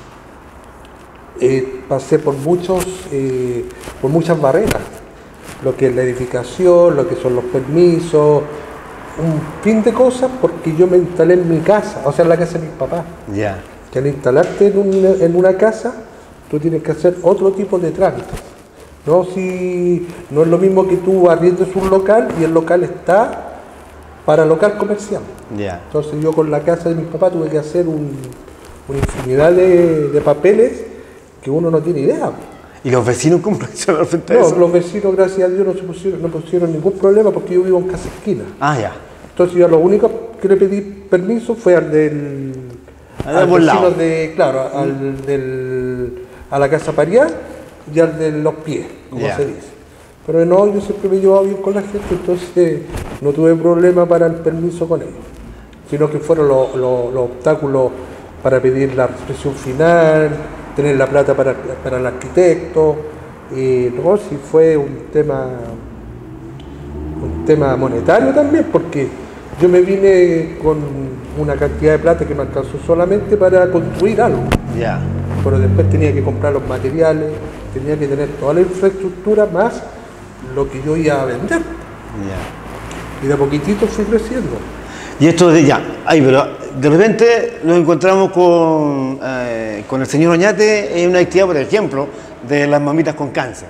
Eh, pasé por muchos, eh, por muchas barreras, lo que es la edificación, lo que son los permisos, un fin de cosas, porque yo me instalé en mi casa, o sea, en la casa de mis papás.
Ya. Yeah.
Que al instalarte en, un, en una casa, tú tienes que hacer otro tipo de trámites. No, si, no es lo mismo que tú arriendes un local y el local está para local comercial.
Yeah.
Entonces yo con la casa de mis papás tuve que hacer un, una infinidad de, de papeles que uno no tiene idea.
¿Y los vecinos cómo reaccionaron frente a
no,
eso?
Los vecinos, gracias a Dios, no se pusieron, no pusieron ningún problema porque yo vivo en casa esquina.
Ah, ya.
Entonces yo lo único que le pedí permiso fue al del...
Al, al vecino
de, claro, al del, a la casa Pariá y al de los pies, como yeah. se dice. Pero no, yo siempre me he llevado bien con la gente, entonces no tuve problema para el permiso con ellos. Sino que fueron los, los, los obstáculos para pedir la expresión final, tener la plata para, para el arquitecto, y no, si fue un tema, un tema monetario también, porque yo me vine con una cantidad de plata que me alcanzó solamente para construir algo.
Yeah.
Pero después tenía que comprar los materiales, tenía que tener toda la infraestructura más lo que yo iba a vender.
Yeah.
Y de a poquitito fui creciendo.
Y esto de ya, ay, pero de repente nos encontramos con, eh, con el señor Oñate en una actividad, por ejemplo, de las mamitas con cáncer.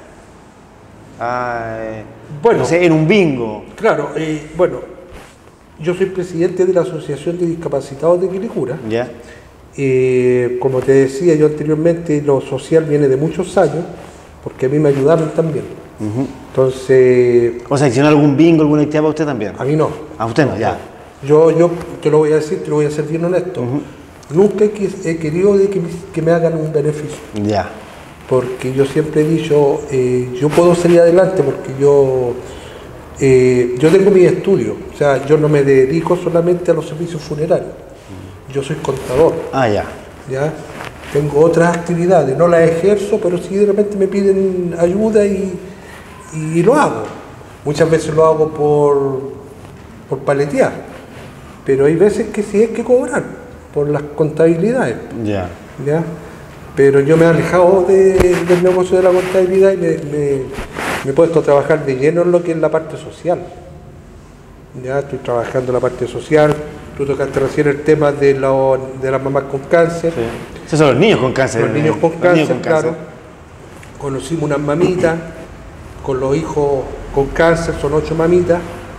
Eh, bueno, no sé, en un bingo.
Claro, eh, bueno, yo soy presidente de la Asociación de Discapacitados de Quilicura.
Ya.
Eh, como te decía yo anteriormente, lo social viene de muchos años, porque a mí me ayudaron también.
Uh-huh.
Entonces...
O sea, ¿hicieron algún bingo, alguna actividad para usted también?
A mí no.
A usted no, ya.
Yo, yo te lo voy a decir, te lo voy a ser bien honesto. Uh-huh. Nunca he, he querido de que, me, que me hagan un beneficio.
Ya.
Porque yo siempre he dicho, eh, yo puedo salir adelante porque yo, eh, yo tengo mis estudios. O sea, yo no me dedico solamente a los servicios funerarios. Yo soy contador.
Ah, ya.
¿Ya? Tengo otras actividades, no las ejerzo, pero sí de repente me piden ayuda y, y lo hago. Muchas veces lo hago por, por paletear. Pero hay veces que sí hay que cobrar por las contabilidades.
Yeah.
¿Ya? Pero yo me he alejado de, del negocio de la contabilidad y me, me, me he puesto a trabajar de lleno en lo que es la parte social. Ya estoy trabajando en la parte social. Tú tocaste recién el tema de, lo, de las mamás con cáncer.
Sí. Esos son los niños con cáncer.
Los niños con,
los
cáncer,
niños con
claro.
cáncer.
Conocimos unas mamitas con los hijos con cáncer, son ocho mamitas.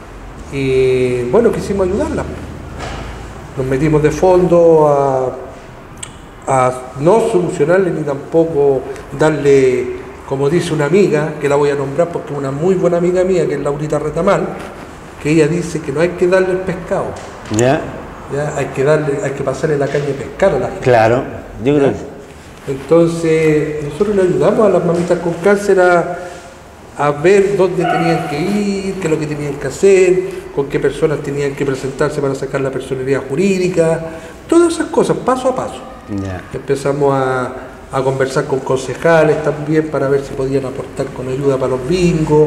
Y bueno, quisimos ayudarlas. Nos metimos de fondo a, a no solucionarle ni tampoco darle, como dice una amiga, que la voy a nombrar porque es una muy buena amiga mía, que es Laurita Retamal, que ella dice que no hay que darle el pescado.
Ya.
Ya, hay que darle, hay que pasarle la caña de pescar a la gente.
Claro, yo creo
que... Entonces, nosotros le ayudamos a las mamitas con cáncer a, a ver dónde tenían que ir, qué es lo que tenían que hacer, con qué personas tenían que presentarse para sacar la personería jurídica, todas esas cosas, paso a paso.
Yeah.
Empezamos a, a conversar con concejales también para ver si podían aportar con ayuda para los bingos.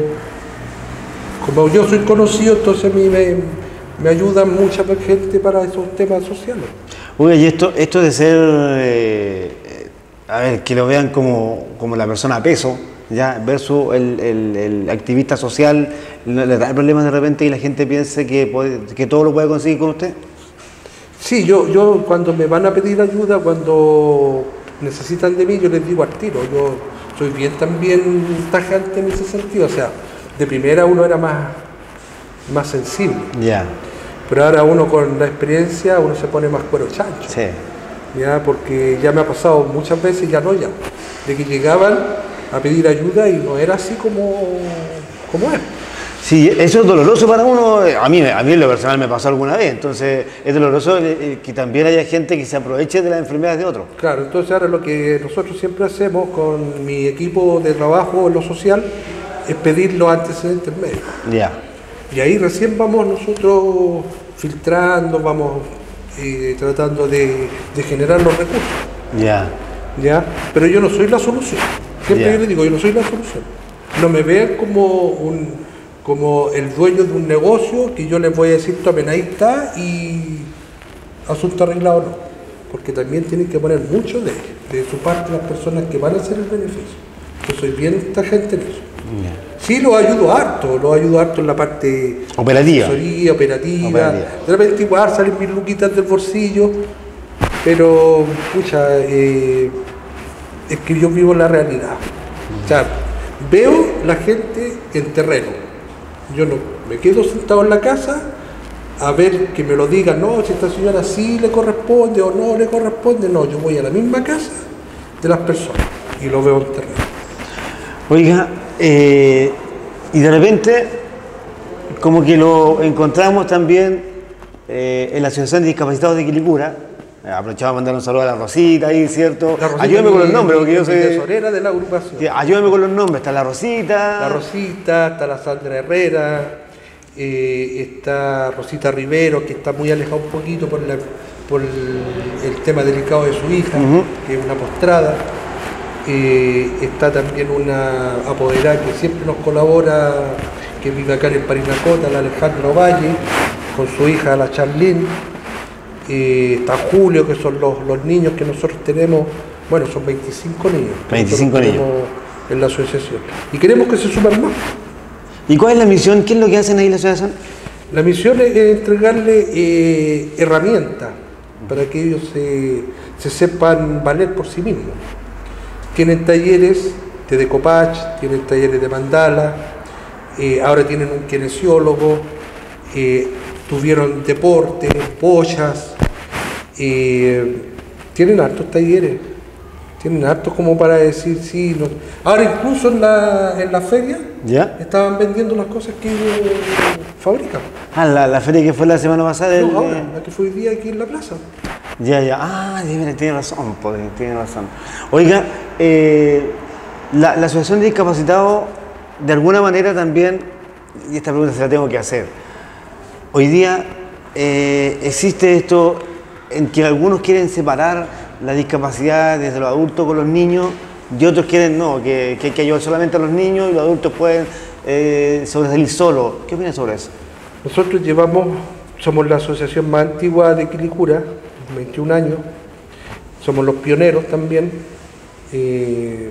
Como yo soy conocido, entonces a mí me, me ayudan mucha gente para esos temas sociales.
Oye, y esto, esto de ser, eh, a ver, que lo vean como, como la persona a peso, ya, versus el, el, el activista social, ¿le da problemas de repente y la gente piense que, puede, que todo lo puede conseguir con usted?
Sí, yo, yo cuando me van a pedir ayuda, cuando necesitan de mí, yo les digo al tiro. Yo soy bien también tajante en ese sentido. O sea, de primera uno era más, más sensible.
Ya. Yeah.
Pero ahora uno con la experiencia, uno se pone más cuero chancho.
Sí.
Ya, porque ya me ha pasado muchas veces, ya no ya, de que llegaban a pedir ayuda y no era así como, como es.
Sí, eso es doloroso para uno. A mí, a mí en lo personal me pasó alguna vez. Entonces es doloroso que también haya gente que se aproveche de las enfermedades de otros.
Claro, entonces ahora lo que nosotros siempre hacemos con mi equipo de trabajo en lo social es pedir los antecedentes médicos.
Ya. Yeah.
Y ahí recién vamos nosotros filtrando, vamos eh, tratando de, de generar los recursos.
Ya. Yeah.
¿Ya? Pero yo no soy la solución. Siempre yeah. yo les digo, yo no soy la solución. No me vean como un... como el dueño de un negocio que yo les voy a decir, tomen, ahí está y asunto arreglado no. Porque también tienen que poner mucho de, de su parte las personas que van a hacer el beneficio. Yo soy bien tajante en eso. Yeah. Sí, los ayudo harto, los ayudo harto en la parte
operativa,
asesoría, operativa. operativa. De repente igual salen mis luquitas del bolsillo, pero, pucha, eh, es que yo vivo la realidad. Mm. O sea, veo la gente en terreno. Yo no me quedo sentado en la casa a ver que me lo digan, no, si esta señora sí le corresponde o no le corresponde. No, yo voy a la misma casa de las personas y lo veo en terreno.
Oiga, eh, y de repente como que lo encontramos también eh, en la Asociación de Discapacitados de Quilicura. Eh, aprovechamos a mandar un saludo a la Rosita ahí, ¿cierto?
Rosita,
ayúdame con los nombres, porque yo soy
tesorera de la agrupación.
Sí, ayúdame con los nombres, está la Rosita.
La Rosita, está la Sandra Herrera, eh, está Rosita Rivero, que está muy alejada un poquito por, la, por el, el tema delicado de su hija, uh-huh. que es una postrada. Eh, está también una apoderada que siempre nos colabora, que vive acá en Parinacota, la Alejandro Valle, con su hija, la Charlene. Eh, está Julio, que son los, los niños que nosotros tenemos, bueno, son veinticinco niños.
veinticinco niños.
En la asociación. Y queremos que se sumen más.
¿Y cuál es la misión? ¿Qué es lo que hacen ahí en la asociación?
La misión es entregarle eh, herramientas para que ellos se, se sepan valer por sí mismos. Tienen talleres de decopage, tienen talleres de mandala, eh, ahora tienen un kinesiólogo, eh, tuvieron deporte, bochas, eh, tienen hartos talleres, tienen hartos como para decir sí. No. Ahora incluso en la, en la feria
¿ya?
Estaban vendiendo las cosas que ellos fabrican.
Ah, la, la feria que fue la semana pasada.
No,
el,
ahora, la que fue hoy día aquí en la plaza.
Ya, ya, ah, tiene razón, tiene razón. Oiga, eh, la, la Asociación de Discapacitados, de alguna manera también, y esta pregunta se la tengo que hacer, hoy día eh, existe esto en que algunos quieren separar la discapacidad desde los adultos con los niños y otros quieren no, que, que hay que ayudar solamente a los niños y los adultos pueden eh, sobresalir solos. ¿Qué opinas sobre eso?
Nosotros llevamos, somos la asociación más antigua de Quilicura, veintiún años, somos los pioneros también. Eh,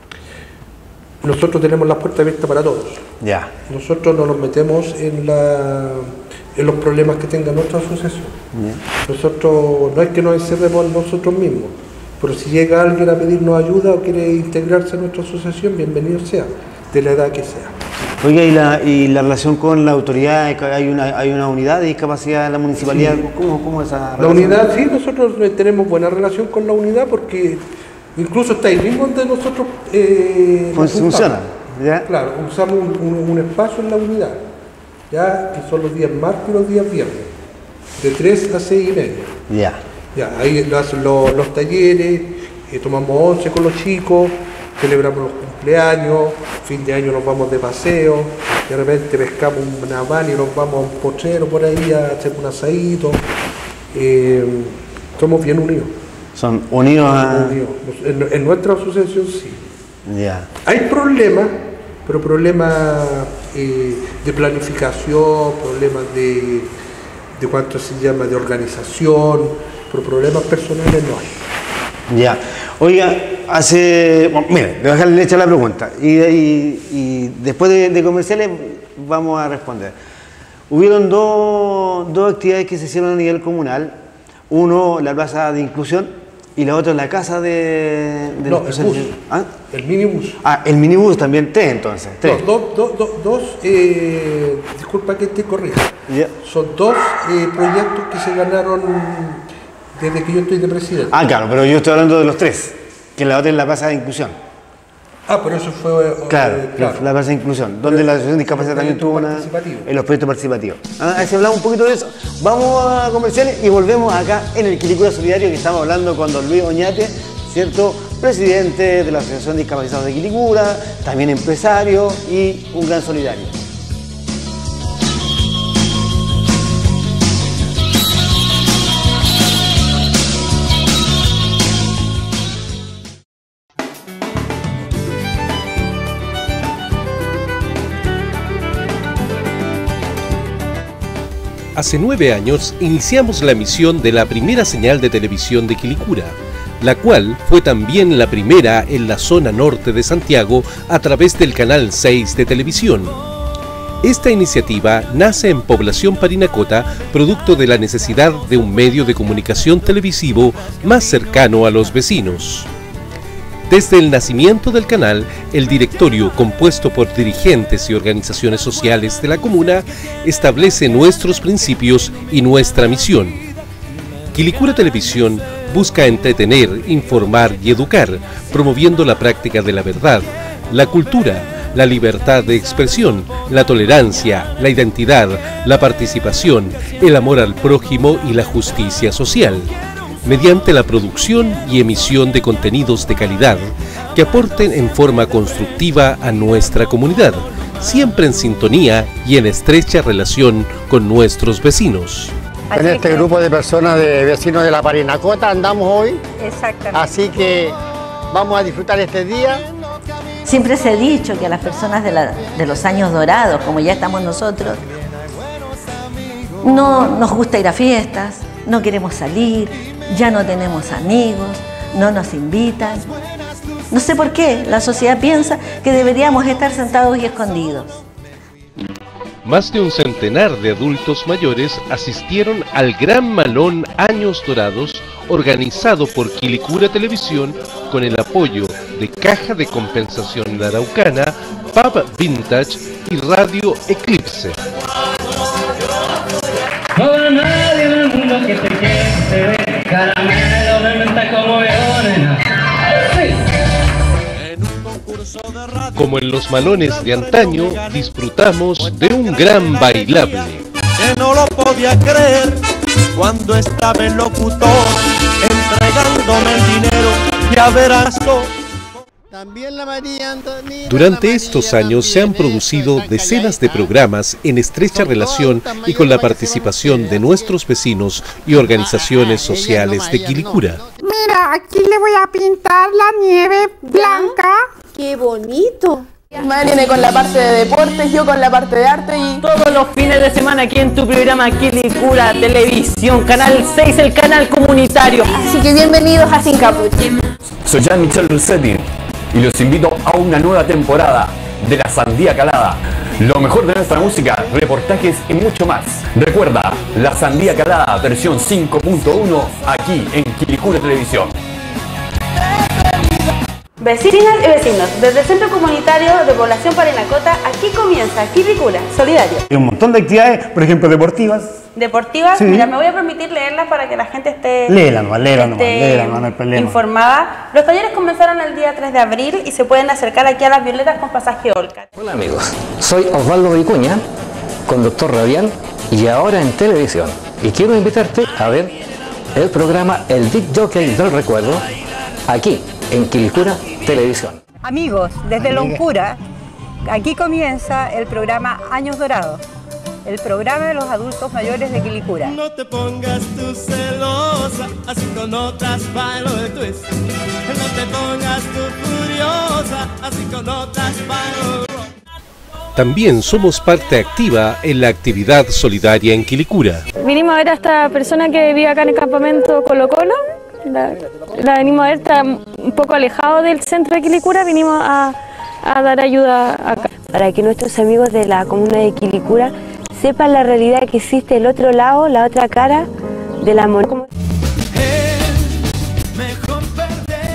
nosotros tenemos las puertas abiertas para todos.
Ya.
Nosotros no nos metemos en, la, en los problemas que tenga nuestra asociación. Ya. Nosotros no es que nos encerremos nosotros mismos, pero si llega alguien a pedirnos ayuda o quiere integrarse a nuestra asociación, bienvenido sea, de la edad que sea.
Oiga, ¿y la, y la relación con la autoridad? ¿Hay una, hay una unidad de discapacidad en la municipalidad? Sí. ¿Cómo, cómo es esa
relación? La unidad, sí, nosotros tenemos buena relación con la unidad porque incluso está ahí mismo donde nosotros eh,
funciona. ¿Ya?
Claro, usamos un, un, un espacio en la unidad, ya que son los días martes y los días viernes, de tres a seis y media.
Ya.
Ya, ahí lo hacen los, los talleres, eh, tomamos once con los chicos, celebramos los cumpleaños, fin de año nos vamos de paseo, de repente pescamos una van y nos vamos a un potrero por ahí a hacer un asadito. Eh, somos bien unidos.
Son unidos a...
unidos. En, en nuestra asociación sí.
Ya.
Hay problemas, pero problemas eh, de planificación, problemas de, de cuánto se llama, de organización, pero problemas personales no hay.
Ya. Oiga, hace... Bueno, mire, le voy a dejarle hecha la pregunta y, y, y después de, de comerciales vamos a responder. Hubieron dos, dos actividades que se hicieron a nivel comunal. Uno, la plaza de inclusión, y la otra, la casa de... de
no,
los
el bus,
¿Ah?
el minibús.
Ah, el minibús también, tres entonces. Tres.
No, dos, dos, dos, dos eh, disculpa que te corrija.
Yeah.
Son dos eh, proyectos que se ganaron desde que yo estoy de presidente.
Ah, claro, pero yo estoy hablando de los tres, que la otra es la plaza de inclusión.
Ah, pero eso fue... Eh,
claro,
claro,
la plaza de inclusión, donde la Asociación de Discapacidad también tuvo una... En los proyectos participativos. Ah, si hablamos un poquito de eso, vamos a comerciales y volvemos acá en el Quilicura Solidario, que estamos hablando con don Luis Oñate, ¿cierto? Presidente de la Asociación de Discapacitados de Quilicura, también empresario y un gran solidario.
Hace nueve años iniciamos la emisión de la primera señal de televisión de Quilicura, la cual fue también la primera en la zona norte de Santiago a través del canal seis de televisión. Esta iniciativa nace en Población Parinacota, producto de la necesidad de un medio de comunicación televisivo más cercano a los vecinos. Desde el nacimiento del canal, el directorio, compuesto por dirigentes y organizaciones sociales de la comuna, establece nuestros principios y nuestra misión. Quilicura Televisión busca entretener, informar y educar, promoviendo la práctica de la verdad, la cultura, la libertad de expresión, la tolerancia, la identidad, la participación, el amor al prójimo y la justicia social, mediante la producción y emisión de contenidos de calidad que aporten en forma constructiva a nuestra comunidad, siempre en sintonía y en estrecha relación con nuestros vecinos.
En este grupo de personas de vecinos de la Parinacota andamos hoy.
Exactamente.
Así que vamos a disfrutar este día.
Siempre se ha dicho que a las personas de, la, de los años dorados, como ya estamos nosotros, no nos gusta ir a fiestas, no queremos salir, ya no tenemos amigos, no nos invitan. No sé por qué, la sociedad piensa que deberíamos estar sentados y escondidos.
Más de un centenar de adultos mayores asistieron al Gran Malón Años Dorados, organizado por Quilicura Televisión con el apoyo de Caja de Compensación La Araucana, Pub Vintage y Radio Eclipse.
No hay nadie en el mundo que te quiere, caramelo de menta como yo, nena.
Como en los malones de antaño, disfrutamos de un gran bailable.
Que no lo podía creer cuando estaba el locutor entregándome el dinero, ya verás tú.
Durante estos años se han producido decenas de programas en estrecha relación y con la participación de nuestros vecinos y organizaciones sociales de Quilicura.
Mira, aquí le voy a pintar la nieve blanca.
¡Qué bonito!
Viene con la parte de deportes, yo con la parte de arte y...
Todos los fines de semana aquí en tu programa Quilicura Televisión, Canal seis, el canal comunitario.
Así que bienvenidos a Sin Caput.
Soy Jean-Michel Rossetti y los invito a una nueva temporada de La Sandía Calada. Lo mejor de nuestra música, reportajes y mucho más. Recuerda, La Sandía Calada, versión cinco punto uno, aquí en Quilicura Televisión.
Vecinas y vecinos, desde el Centro Comunitario de Población Parinacota, aquí comienza Quilicura Solidario.
Hay un montón de actividades, por ejemplo, deportivas.
Deportivas,
Sí.
mira, me voy a permitir leerlas para que la gente esté,
Léela nomás, léela nomás,
esté
léela nomás, no hay problema.
informada. Los talleres comenzaron el día tres de abril y se pueden acercar aquí a Las Violetas con pasaje Olca.
Hola amigos, soy Osvaldo Vicuña, conductor radial y ahora en televisión. Y quiero invitarte a ver el programa El Big Jockey del Recuerdo, aquí en Quilicura Televisión.
Amigos, desde Loncura, aquí comienza el programa Años Dorados, el programa de los adultos mayores de Quilicura.
No te pongas tú celosa, así con otras bailo el twist. No te pongas tú furiosa, así con otras bailo el rock.
También somos parte activa en la actividad solidaria en Quilicura.
Vinimos a ver a esta persona que vive acá en el campamento Colo Colo. La, la venimos a ver, está un poco alejado del centro de Quilicura, vinimos a, a dar ayuda acá.
Para que nuestros amigos de la comuna de Quilicura sepan la realidad que existe el otro lado, la otra cara de la moneda.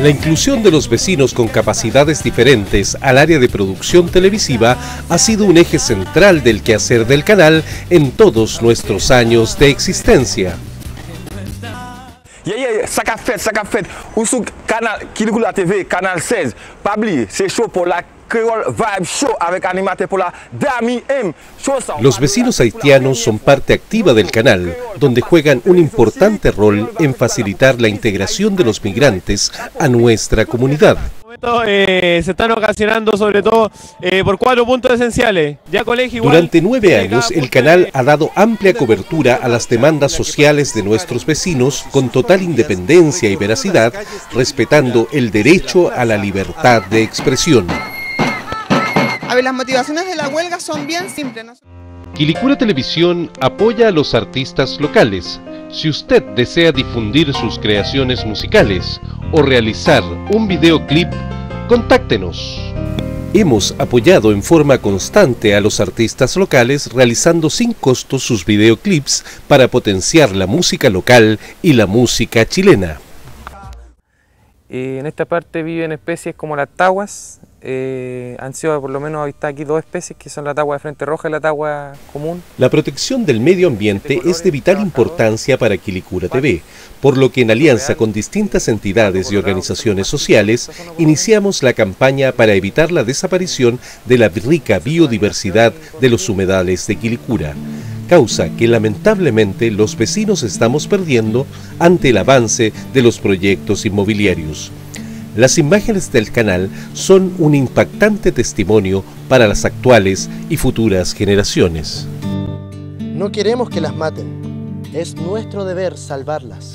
La inclusión de los vecinos con capacidades diferentes al área de producción televisiva ha sido un eje central del quehacer del canal en todos nuestros años de existencia.
Yeah, yeah, yeah, ça qu'a fait, ça qu'a fait. Ou sur canal Kilikula T V, canal seize. Pas oublier, c'est show pour la Creole Vibe Show avec animateur pour la Dami M.
Los vecinos haitianos son parte activa del canal, donde juegan un importante rol en facilitar la integración de los migrantes a nuestra comunidad.
Eh, se están ocasionando sobre todo eh, por cuatro puntos esenciales. Ya colegio igual,
Durante nueve años el canal ha dado amplia cobertura a las demandas sociales de nuestros vecinos con total independencia y veracidad, respetando el derecho a la libertad de expresión.
A ver, las motivaciones de la huelga son bien simples, ¿no?
Quilicura Televisión apoya a los artistas locales. Si usted desea difundir sus creaciones musicales o realizar un videoclip, contáctenos. Hemos apoyado en forma constante a los artistas locales realizando sin costo sus videoclips para potenciar la música local y la música chilena.
Eh, en esta parte viven especies como las taguas. Eh, han sido por lo menos avistadas aquí dos especies que son la tagua de frente roja y la tagua común.
La protección del medio ambiente es de vital importancia para Quilicura T V, por lo que en alianza con distintas entidades y organizaciones sociales iniciamos la campaña para evitar la desaparición de la rica biodiversidad de los humedales de Quilicura, causa que lamentablemente los vecinos estamos perdiendo ante el avance de los proyectos inmobiliarios. Las imágenes del canal son un impactante testimonio para las actuales y futuras generaciones.
No queremos que las maten. Es nuestro deber salvarlas.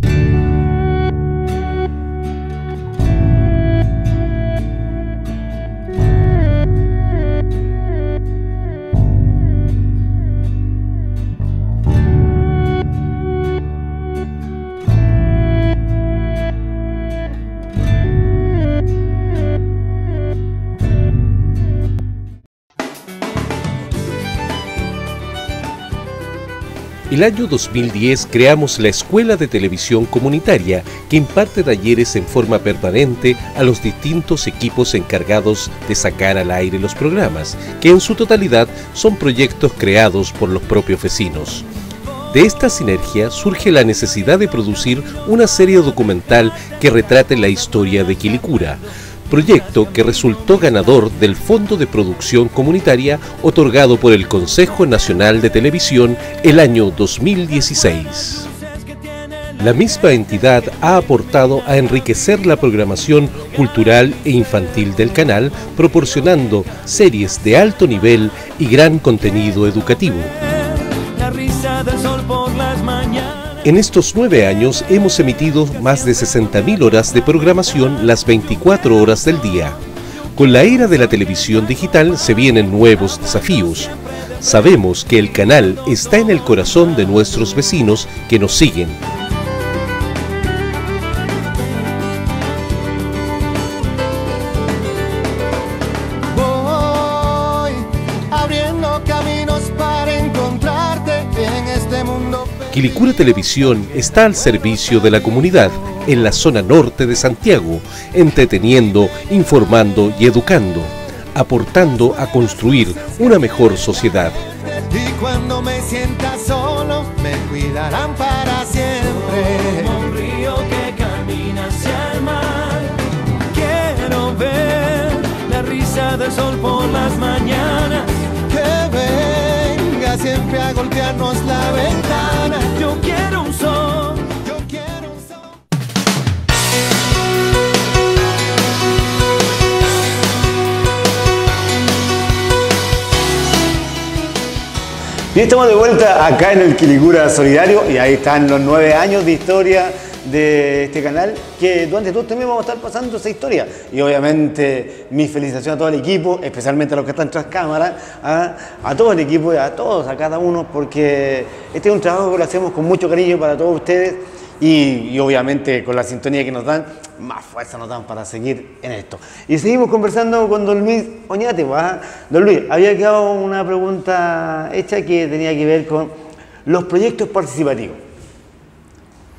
El año dos mil diez creamos la Escuela de Televisión Comunitaria, que imparte talleres en forma permanente a los distintos equipos encargados de sacar al aire los programas, que en su totalidad son proyectos creados por los propios vecinos. De esta sinergia surge la necesidad de producir una serie documental que retrate la historia de Quilicura, proyecto que resultó ganador del Fondo de Producción Comunitaria otorgado por el Consejo Nacional de Televisión el año dos mil dieciséis. La misma entidad ha aportado a enriquecer la programación cultural e infantil del canal, proporcionando series de alto nivel y gran contenido educativo. En estos nueve años hemos emitido más de sesenta mil horas de programación las veinticuatro horas del día. Con la era de la televisión digital se vienen nuevos desafíos. Sabemos que el canal está en el corazón de nuestros vecinos que nos siguen.
Voy abriendo caminos para encontrarte en este mundo.
Quilicura Televisión está al servicio de la comunidad en la zona norte de Santiago, entreteniendo, informando y educando, aportando a construir una mejor sociedad.
Y cuando me sienta solo, me cuidarán para siempre. Como un río que camina hacia el mar. Quiero ver la risa del sol por las mañanas. Que venga siempre a golpearnos la ventana. Yo quiero un sol. Yo quiero un sol.
Bien, estamos de vuelta acá en el Quilicura Solidario y ahí están los nueve años de historia de este canal, que durante todo también vamos a estar pasando esa historia. Y obviamente mi felicitación a todo el equipo, especialmente a los que están tras cámara, a, a todo el equipo y a todos, a cada uno, porque este es un trabajo que lo hacemos con mucho cariño para todos ustedes y, y obviamente con la sintonía que nos dan, más fuerza nos dan para seguir en esto. Y seguimos conversando con don Luis Oñate. ¿Va? Don Luis, había quedado una pregunta hecha que tenía que ver con los proyectos participativos.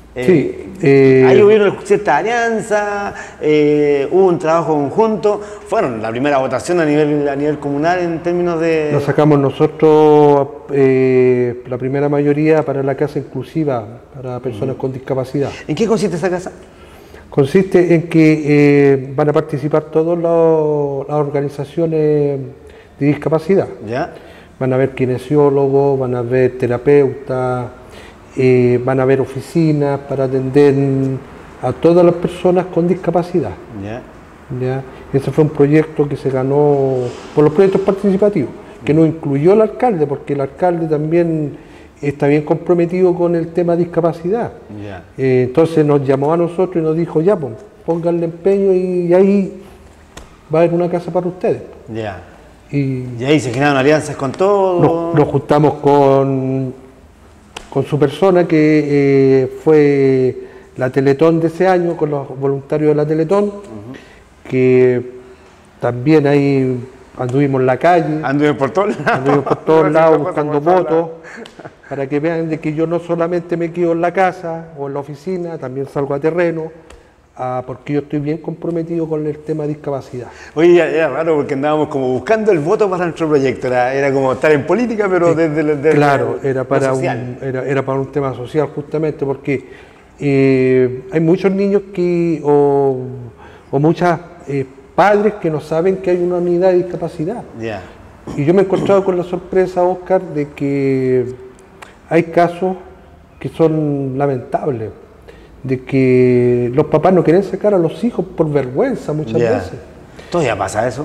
Eh,
sí. Eh,
ahí hubieron cierta alianza, eh, hubo un trabajo conjunto. Fueron la primera votación a nivel, a nivel comunal en términos de...
Lo sacamos nosotros, eh, la primera mayoría para la casa inclusiva para personas mm. con discapacidad.
¿En qué consiste esa casa?
Consiste en que eh, van a participar todas las organizaciones de discapacidad.
¿Ya?
Van a haber kinesiólogos, van a haber terapeutas, eh, van a haber oficinas para atender a todas las personas con discapacidad.
¿Ya?
¿Ya? Ese fue un proyecto que se ganó por los proyectos participativos, que no incluyó el alcalde, porque el alcalde también está bien comprometido con el tema de discapacidad.
Yeah.
Eh, entonces nos llamó a nosotros y nos dijo, ya, pues, pónganle empeño y, y ahí va a haber una casa para ustedes.
Yeah.
Y,
y ahí se generaron alianzas con todos.
Nos, nos juntamos con, con su persona que eh, fue la Teletón de ese año, con los voluntarios de la Teletón, uh-huh. que también ahí anduvimos en la calle.
Anduvimos por todos lados.
Anduvimos por todos lados buscando votos, para que vean de que yo no solamente me quedo en la casa o en la oficina, también salgo a terreno, a, porque yo estoy bien comprometido con el tema de discapacidad.
Oye, era raro porque andábamos como buscando el voto para nuestro proyecto, era, era como estar en política, pero desde, desde
Claro,
desde
era para, un, era, era para un tema social justamente, porque eh, hay muchos niños que, o, o muchas eh, padres que no saben que hay una unidad de discapacidad.
Yeah.
Y yo me he encontrado con la sorpresa, Oscar, de que hay casos que son lamentables, de que los papás no quieren sacar a los hijos por vergüenza muchas
yeah.
veces.
¿Todavía pasa eso?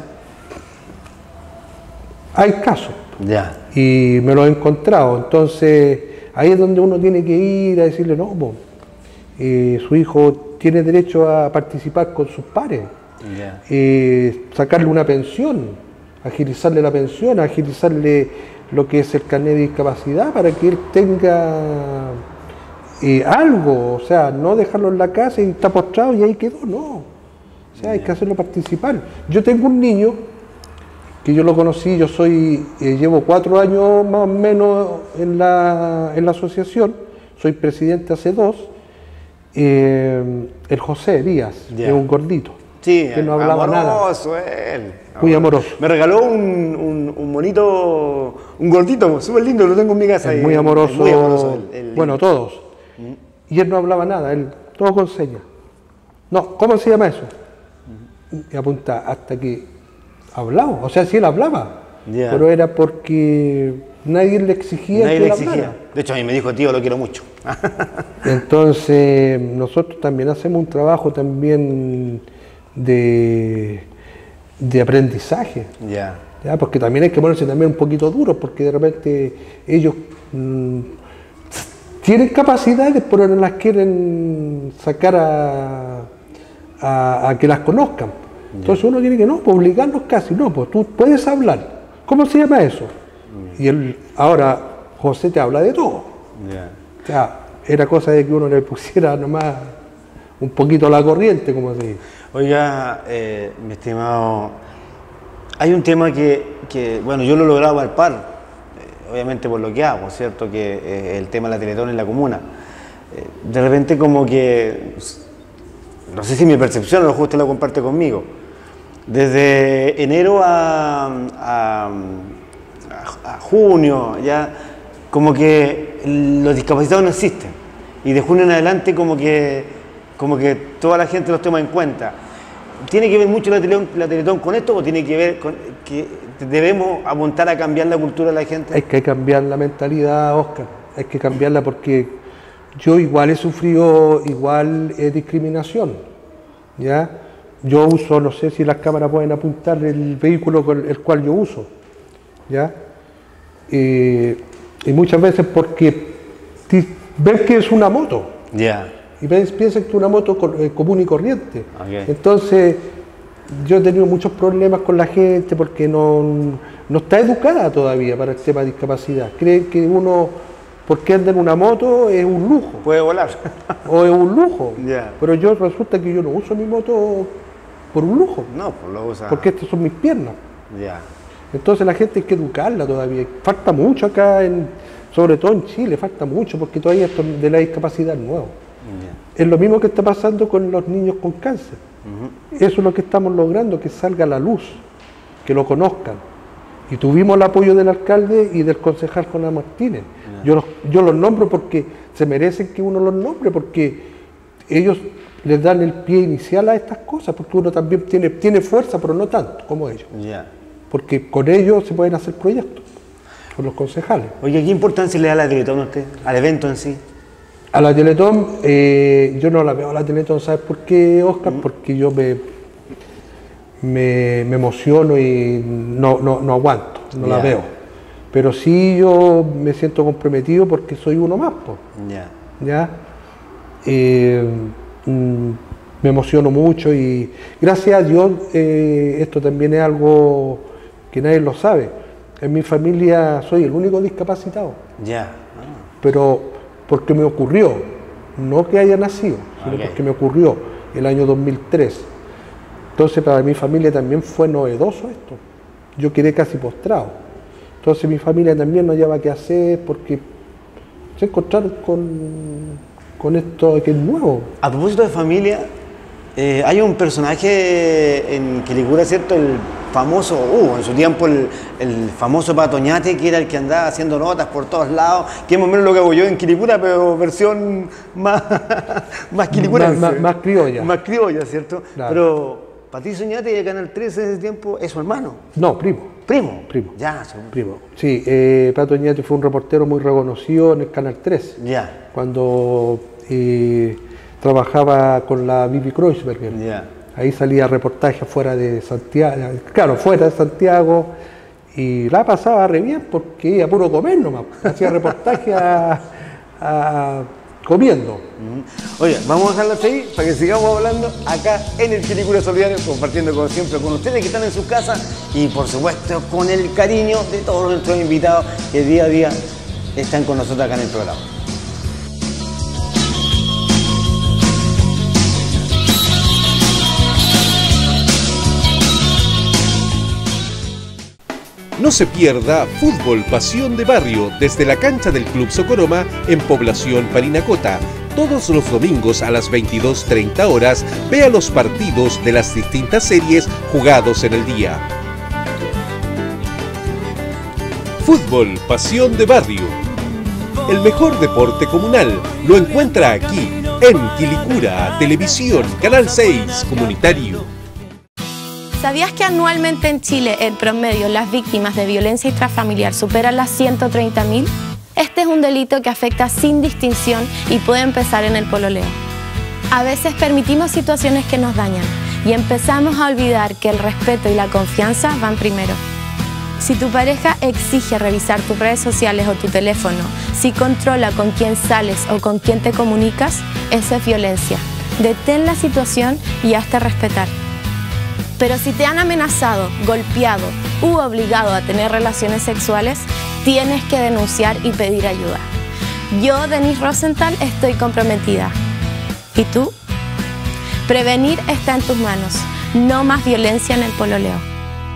Hay casos.
Yeah.
Y me lo he encontrado. Entonces, ahí es donde uno tiene que ir a decirle, no, pues, eh, su hijo tiene derecho a participar con sus pares.
Yeah.
Eh, sacarle una pensión, agilizarle la pensión, agilizarle lo que es el carnet de discapacidad para que él tenga eh, algo, o sea, no dejarlo en la casa y está postrado y ahí quedó, no. O sea, hay que hacerlo participar. Yo tengo un niño que yo lo conocí, yo soy, eh, llevo cuatro años más o menos en la, en la asociación, soy presidente hace dos, eh, el José Díaz,
yeah.
es un gordito.
Sí,
que no hablaba
amoroso
nada.
Él.
Muy amoroso.
Me regaló un, un, un bonito, un gordito, súper lindo, lo tengo en mi casa.
Es muy amoroso.
Es muy amoroso el, el
bueno, todos. ¿Mm? Y él no hablaba nada, él todo con señas. No, ¿cómo se llama eso? ¿Mm? Y apunta hasta que hablaba, o sea, sí él hablaba, yeah. pero era porque nadie le exigía
nadie
que
le
él
exigía.
hablara.
De hecho, a mí me dijo, tío, lo quiero mucho.
Entonces, nosotros también hacemos un trabajo también de, de aprendizaje.
Yeah.
¿Ya? Porque también hay que ponerse también un poquito duros, porque de repente ellos mmm, tienen capacidades, pero no las quieren sacar a, a, a que las conozcan. Yeah. Entonces uno tiene que no, pues obligarlos casi, no, pues tú puedes hablar. ¿Cómo se llama eso? Yeah. Y él, ahora José te habla de todo.
Yeah.
O sea, era cosa de que uno le pusiera nomás un poquito a la corriente, como se dice.
Oiga, eh, mi estimado, hay un tema que, que, bueno, yo lo he logrado palpar, eh, obviamente por lo que hago, ¿cierto? Que eh, el tema de la Teletón en la comuna. Eh, de repente como que, no sé si mi percepción, a lo mejor usted lo comparte conmigo, desde enero a, a, a, a junio, ya como que los discapacitados no existen. Y de junio en adelante como que, como que toda la gente los toma en cuenta. ¿Tiene que ver mucho la Teletón, la Teletón con esto o tiene que ver con que debemos apuntar a cambiar la cultura de la gente?
Hay que cambiar la mentalidad, Oscar. Hay que cambiarla porque yo igual he sufrido igual eh, discriminación. ¿Ya? Yo uso, no sé si las cámaras pueden apuntar el vehículo con el cual yo uso. ¿Ya? Eh, y muchas veces porque ven que es una moto.
Ya. Yeah.
Y piensan que es una moto común y corriente.
Okay.
Entonces, yo he tenido muchos problemas con la gente porque no, no está educada todavía para el tema de discapacidad. Creen que uno, porque anda en una moto, es un lujo.
Puede volar.
O es un lujo.
Yeah.
Pero yo resulta que yo no uso mi moto por un lujo.
No, pues lo usa.
Porque estas son mis piernas.
Ya. Yeah.
Entonces la gente hay que educarla todavía. Falta mucho acá, en, sobre todo en Chile, falta mucho porque todavía esto de la discapacidad es nuevo. Es lo mismo que está pasando con los niños con cáncer. Uh-huh. Eso es lo que estamos logrando, que salga a la luz, que lo conozcan. Y tuvimos el apoyo del alcalde y del concejal Jonás Martínez. Uh-huh. Yo los, yo los nombro porque se merecen que uno los nombre, porque ellos les dan el pie inicial a estas cosas, porque uno también tiene, tiene fuerza, pero no tanto como ellos. Yeah. Porque con ellos se pueden hacer proyectos, con los concejales.
Oye, ¿qué importancia le da a la Teletón a usted, al evento en sí?
A la Teletón, eh, yo no la veo a la Teletón, ¿sabes por qué, Oscar? Mm. Porque yo me, me, me emociono y no, no, no aguanto, no yeah. la veo. Pero sí yo me siento comprometido porque soy uno más, po. Yeah. ¿Ya? Eh, mm, me emociono mucho y gracias a Dios eh, esto también es algo que nadie lo sabe. En mi familia soy el único discapacitado. Ya. Yeah. Ah. Pero porque me ocurrió, no que haya nacido, sino okay. porque me ocurrió el año dos mil tres. Entonces para mi familia también fue novedoso esto. Yo quedé casi postrado. Entonces mi familia también no hallaba qué hacer porque se encontraron con, con esto que es nuevo.
A propósito de familia, eh, hay un personaje en Quilicura, ¿cierto? El famoso, uh, en su tiempo el, el famoso Pato Ñate, que era el que andaba haciendo notas por todos lados, que es más o menos lo que hago yo en Quilicura, pero versión más, más quilicurense.
Más, más, más criolla.
Más criolla, ¿cierto? Claro. Pero Patricio Ñate de Canal trece en ese tiempo es su hermano.
No, primo.
¿Primo?
Primo.
Ya, seguro.
Primo. Sí, eh, Pato Ñate fue un reportero muy reconocido en el Canal tres.
Ya.
Cuando eh, trabajaba con la Bibi Kreuzberger.
Ya.
Ahí salía reportaje fuera de Santiago, claro, fuera de Santiago, y la pasaba re bien porque iba a puro comer nomás, hacía reportaje a, a, comiendo.
Oye, vamos a dejarlo hasta ahí para que sigamos hablando acá en el Quilicura Solidario, compartiendo como siempre con ustedes que están en sus casas y por supuesto con el cariño de todos nuestros invitados que día a día están con nosotros acá en el programa.
No se pierda Fútbol Pasión de Barrio desde la cancha del Club Socoroma en Población Parinacota. Todos los domingos a las veintidós treinta horas, vea los partidos de las distintas series jugados en el día. Fútbol Pasión de Barrio. El mejor deporte comunal lo encuentra aquí, en Quilicura, Televisión, Canal seis, Comunitario.
¿Sabías que anualmente en Chile, en promedio, las víctimas de violencia intrafamiliar superan las ciento treinta mil? Este es un delito que afecta sin distinción y puede empezar en el pololeo. A veces permitimos situaciones que nos dañan y empezamos a olvidar que el respeto y la confianza van primero. Si tu pareja exige revisar tus redes sociales o tu teléfono, si controla con quién sales o con quién te comunicas, eso es violencia. Detén la situación y hazte respetar. Pero si te han amenazado, golpeado u obligado a tener relaciones sexuales, tienes que denunciar y pedir ayuda. Yo, Denise Rosenthal, estoy comprometida. ¿Y tú? Prevenir está en tus manos. No más violencia en el pololeo.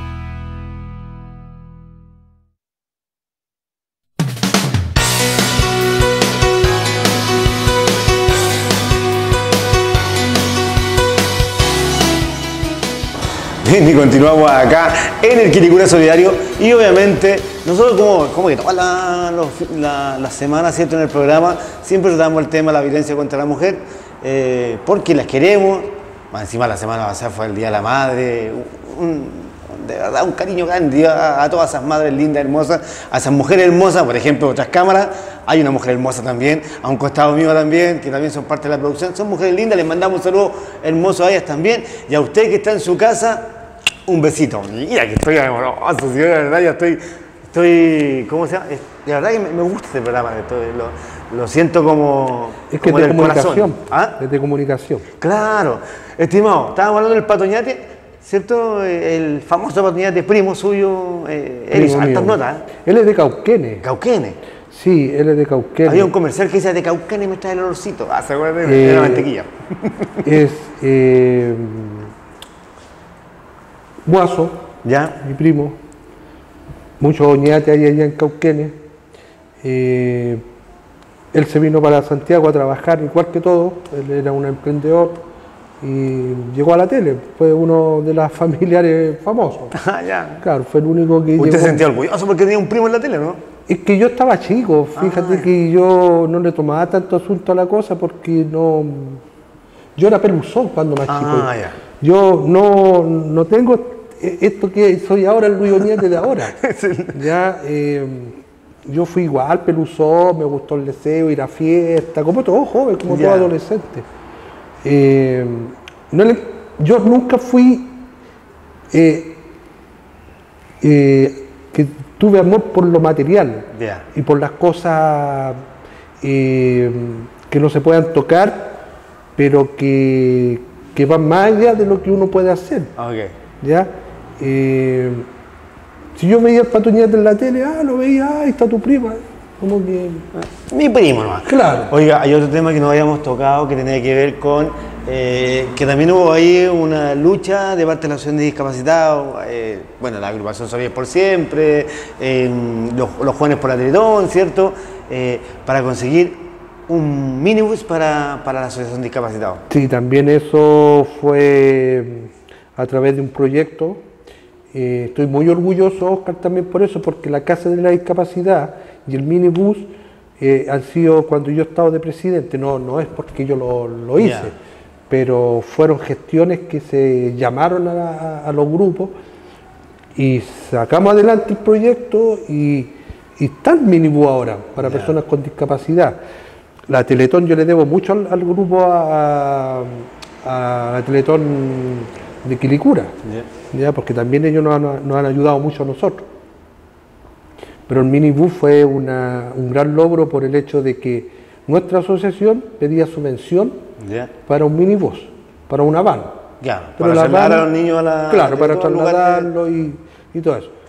Y continuamos acá en el Quilicura Solidario y obviamente nosotros como, como que todas las la, la semanas, ¿cierto?, en el programa siempre tratamos el tema de la violencia contra la mujer eh, porque las queremos. Más encima la semana pasada fue el Día de la Madre, un, de verdad un cariño grande a, a todas esas madres lindas, hermosas, a esas mujeres hermosas. Por ejemplo, otras cámaras hay una mujer hermosa también, a un costado mío también, que también son parte de la producción, son mujeres lindas, les mandamos un saludo hermoso a ellas también y a usted que está en su casa. Un besito. Mira que estoy amoroso, de verdad, ya estoy, estoy, ¿cómo se llama? De verdad que me, me gusta este programa, estoy, lo, lo siento como,
es que
como
es de
del
comunicación.
¿Ah?
Es de comunicación.
Claro. Estimado, estábamos hablando del Pato Ñate, ¿cierto? El famoso Pato Ñate, primo suyo, eh, él hizo altas notas. ¿eh?
Él es de Cauquenes.
¿Cauquenes?
Sí, él es de Cauquenes.
Había un comercial que dice de Cauquenes me trae el olorcito. Ah, se acuerda de eh, la mantequilla.
Es... Eh, Guaso,
¿ya?
Mi primo, muchos Ñate hay allá en Cauquenes. Eh, él se vino para Santiago a trabajar igual que todos, él era un emprendedor y llegó a la tele, fue uno de los familiares famosos.
Ah, ya.
Claro, fue el único que
¿Usted
llegó.
se sentía orgulloso porque tenía un primo en la tele, no?
Es que yo estaba chico, fíjate
Ah,
que yo no le tomaba tanto asunto a la cosa porque no... Yo era peluzón cuando más
Ah,
chico.
ya.
Yo no, no tengo esto que soy ahora, el Luis Oñete de ahora. Ya, eh, yo fui igual, peluzón, me gustó el deseo, ir a fiesta, como todo joven, como
Ya.
todo adolescente. Eh, no le- yo nunca fui eh, eh, que tuve amor por lo material
Ya.
y por las cosas eh, que no se puedan tocar, pero que, que van más allá de lo que uno puede hacer.
Ok.
¿Ya? Eh, si yo veía el Pato Ñate en la tele, ah, lo veía, ahí está tu prima. Como que...
Mi primo nomás.
Claro.
Oiga, hay otro tema que no habíamos tocado que tenía que ver con eh, que también hubo ahí una lucha de parte de la Asociación de Discapacitados, eh, bueno, la agrupación Solidarios por Siempre, eh, los, los jóvenes por la Teletón, ¿cierto? Eh, para conseguir un minibús para, para la Asociación de Discapacitados.
Sí, también eso fue a través de un proyecto. Eh, estoy muy orgulloso, Oscar, también por eso, porque la Casa de la Discapacidad y el minibús eh, han sido cuando yo he estado de presidente, no, no es porque yo lo, lo hice,
Ya.
pero fueron gestiones que se llamaron a, a los grupos y sacamos adelante el proyecto y, y está el minibús ahora para
Ya.
personas con discapacidad. La Teletón yo le debo mucho al, al grupo, a, a la Teletón de Quilicura,
Ya.
ya, porque también ellos nos han, nos han ayudado mucho a nosotros. Pero el minibús fue una, un gran logro por el hecho de que nuestra asociación pedía subvención
Ya.
para un minibús, para una van.
Ya,
Pero
para
la
trasladar
van-
a los niños a la...
Claro,
de
para
todos los lugares.
trasladarlo y, y todo eso.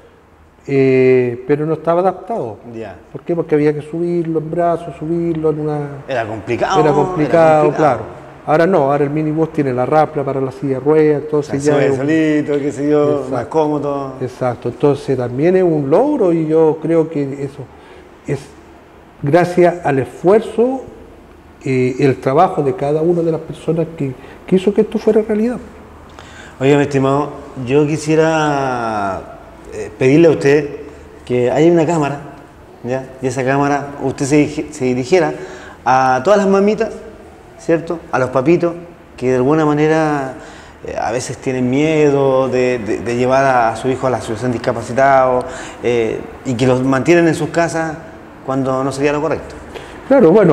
Eh, pero no estaba adaptado.
Ya.
¿Por qué? Porque había que subirlo en brazos, subirlo en una...
Era complicado.
Era complicado,
era complicado.
claro. Ahora no, ahora el minibús tiene la rapla para la silla de ruedas, entonces
Se
ya...
sube
es un-
solito, qué sé yo,
Exacto.
más cómodo.
Exacto, entonces también es un logro y yo creo que eso es gracias al esfuerzo, eh, el trabajo de cada una de las personas que, que hizo que esto fuera realidad.
Oiga, mi estimado, yo quisiera eh, pedirle a usted que haya una cámara, ¿ya? Y esa cámara usted se, dirigi- se dirigiera a todas las mamitas, ¿cierto? A los papitos que de alguna manera eh, a veces tienen miedo de, de- de llevar a, su hijo a la asociación discapacitado eh, y que los mantienen en sus casas cuando no sería lo correcto.
Claro, bueno,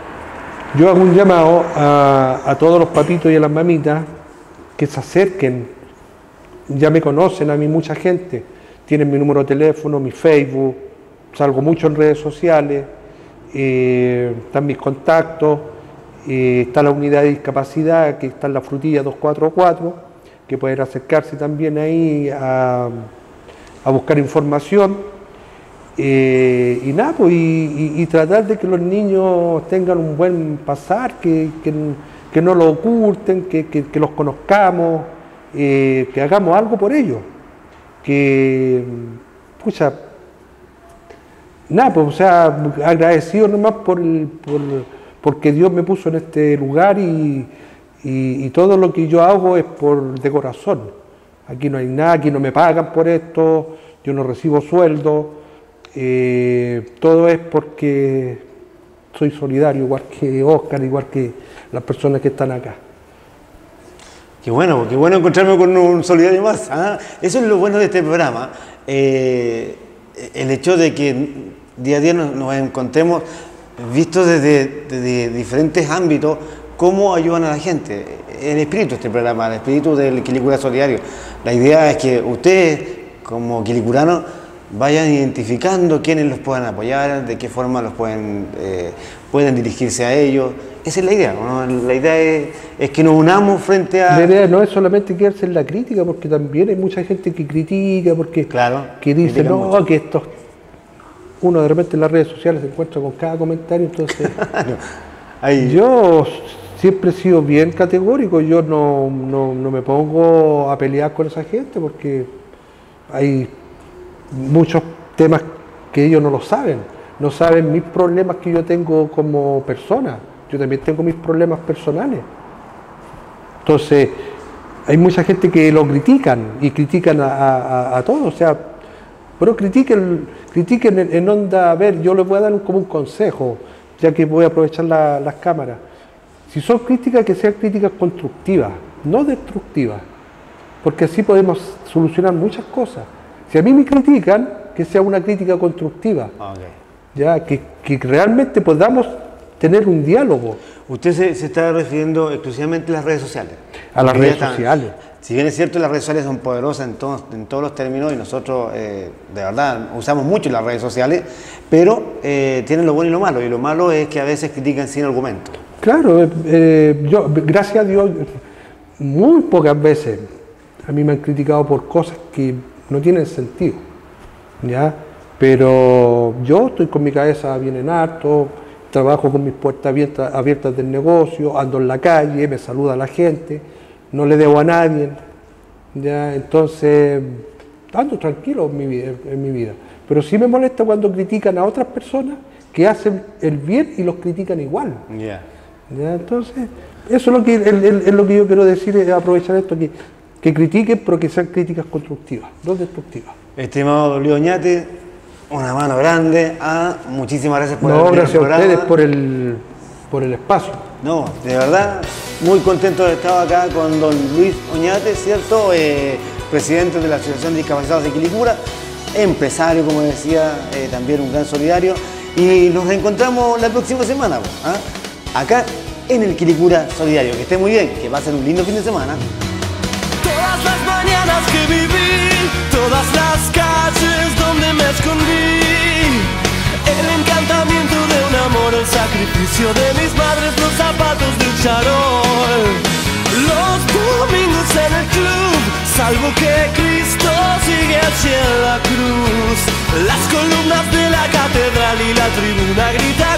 yo hago un llamado a, a todos los papitos y a las mamitas que se acerquen. Ya me conocen a mí mucha gente, tienen mi número de teléfono, mi Facebook, salgo mucho en redes sociales, eh, están mis contactos, eh, está la unidad de discapacidad que está en la Frutilla dos cuatro cuatro, que pueden acercarse también ahí a, a buscar información. Eh, y nada, pues, y, y- y tratar de que los niños tengan un buen pasar, que, que- que no lo oculten, que, que- que los conozcamos, eh, que hagamos algo por ellos. Que, pucha, nada, pues, o sea, agradecido nomás por, el- por, porque Dios me puso en este lugar y, y- y todo lo que yo hago es por de corazón. Aquí no hay nada, aquí no me pagan por esto, yo no recibo sueldo. Eh, todo es porque soy solidario, igual que Oscar, igual que las personas que están acá.
Qué bueno, qué bueno encontrarme con un solidario más. ¿ah? Eso es lo bueno de este programa. Eh, el hecho de que día a día nos, nos encontremos vistos desde, desde diferentes ámbitos cómo ayudan a la gente. El espíritu de este programa, el espíritu del Quilicura Solidario. La idea es que ustedes, como quilicuranos, vayan identificando quiénes los puedan apoyar, de qué forma los pueden, eh, pueden dirigirse a ellos. Esa es la idea, ¿no? La idea es, es que nos unamos frente a...
La idea no es solamente quedarse en la crítica, porque también hay mucha gente que critica, porque
claro,
que dice,
critican
no,
mucho.
que esto... Uno de repente en las redes sociales se encuentra con cada comentario, entonces...
Ahí.
Yo siempre he sido bien categórico, yo no, no, no me pongo a pelear con esa gente, porque hay muchos temas que ellos no lo saben. no saben mis problemas que yo tengo como persona. Yo también tengo mis problemas personales. Entonces, hay mucha gente que lo critican y critican a, a, a todos, o sea, pero critiquen, critiquen en, en onda, a ver, yo les voy a dar un, como un consejo, ya que voy a aprovechar la, las cámaras. Si son críticas, que sean críticas constructivas, no destructivas, porque así podemos solucionar muchas cosas. Si a mí me critican, que sea una crítica constructiva, okay. ya que, que realmente podamos tener un diálogo.
Usted se, se está refiriendo exclusivamente a las redes sociales.
A las redes
están,
sociales.
Si bien es cierto, las redes sociales son poderosas en todos, en todos los términos y nosotros eh, de verdad usamos mucho las redes sociales, pero eh, tienen lo bueno y lo malo, y lo malo es que a veces critican sin argumento.
Claro, eh, yo, gracias a Dios, muy pocas veces a mí me han criticado por cosas que no tienen sentido, ¿ya? Pero yo estoy con mi cabeza bien en alto, trabajo con mis puertas abiertas, abiertas del negocio, ando en la calle, me saluda la gente, no le debo a nadie, ¿ya? Entonces ando tranquilo en mi, vida, en mi vida. Pero sí me molesta cuando critican a otras personas que hacen el bien y los critican igual.
Yeah.
¿Ya? Entonces, eso es lo que, es, es lo que yo quiero decir, es aprovechar esto, que, que critiquen, pero que sean críticas constructivas, no destructivas.
Estimado Luis Oñate, una mano grande. Ah, muchísimas gracias por
no,
el
gracias
programa.
a ustedes por el, por el espacio.
No, de verdad, muy contento de estar acá con don Luis Oñate, ¿cierto? Eh, presidente de la Asociación de Discapacitados de Quilicura, empresario, como decía, eh, también un gran solidario. Y nos reencontramos la próxima semana, ¿ah? Acá en el Quilicura Solidario. Que esté muy bien, que pasen un lindo fin de semana.
Todas las mañanas que viví, todas las calles donde me escondí, el encantamiento de un amor, el sacrificio de mis madres, los zapatos del charol, los domingos en el club, salvo que Cristo sigue allí en la cruz, las columnas de la catedral y la tribuna gritan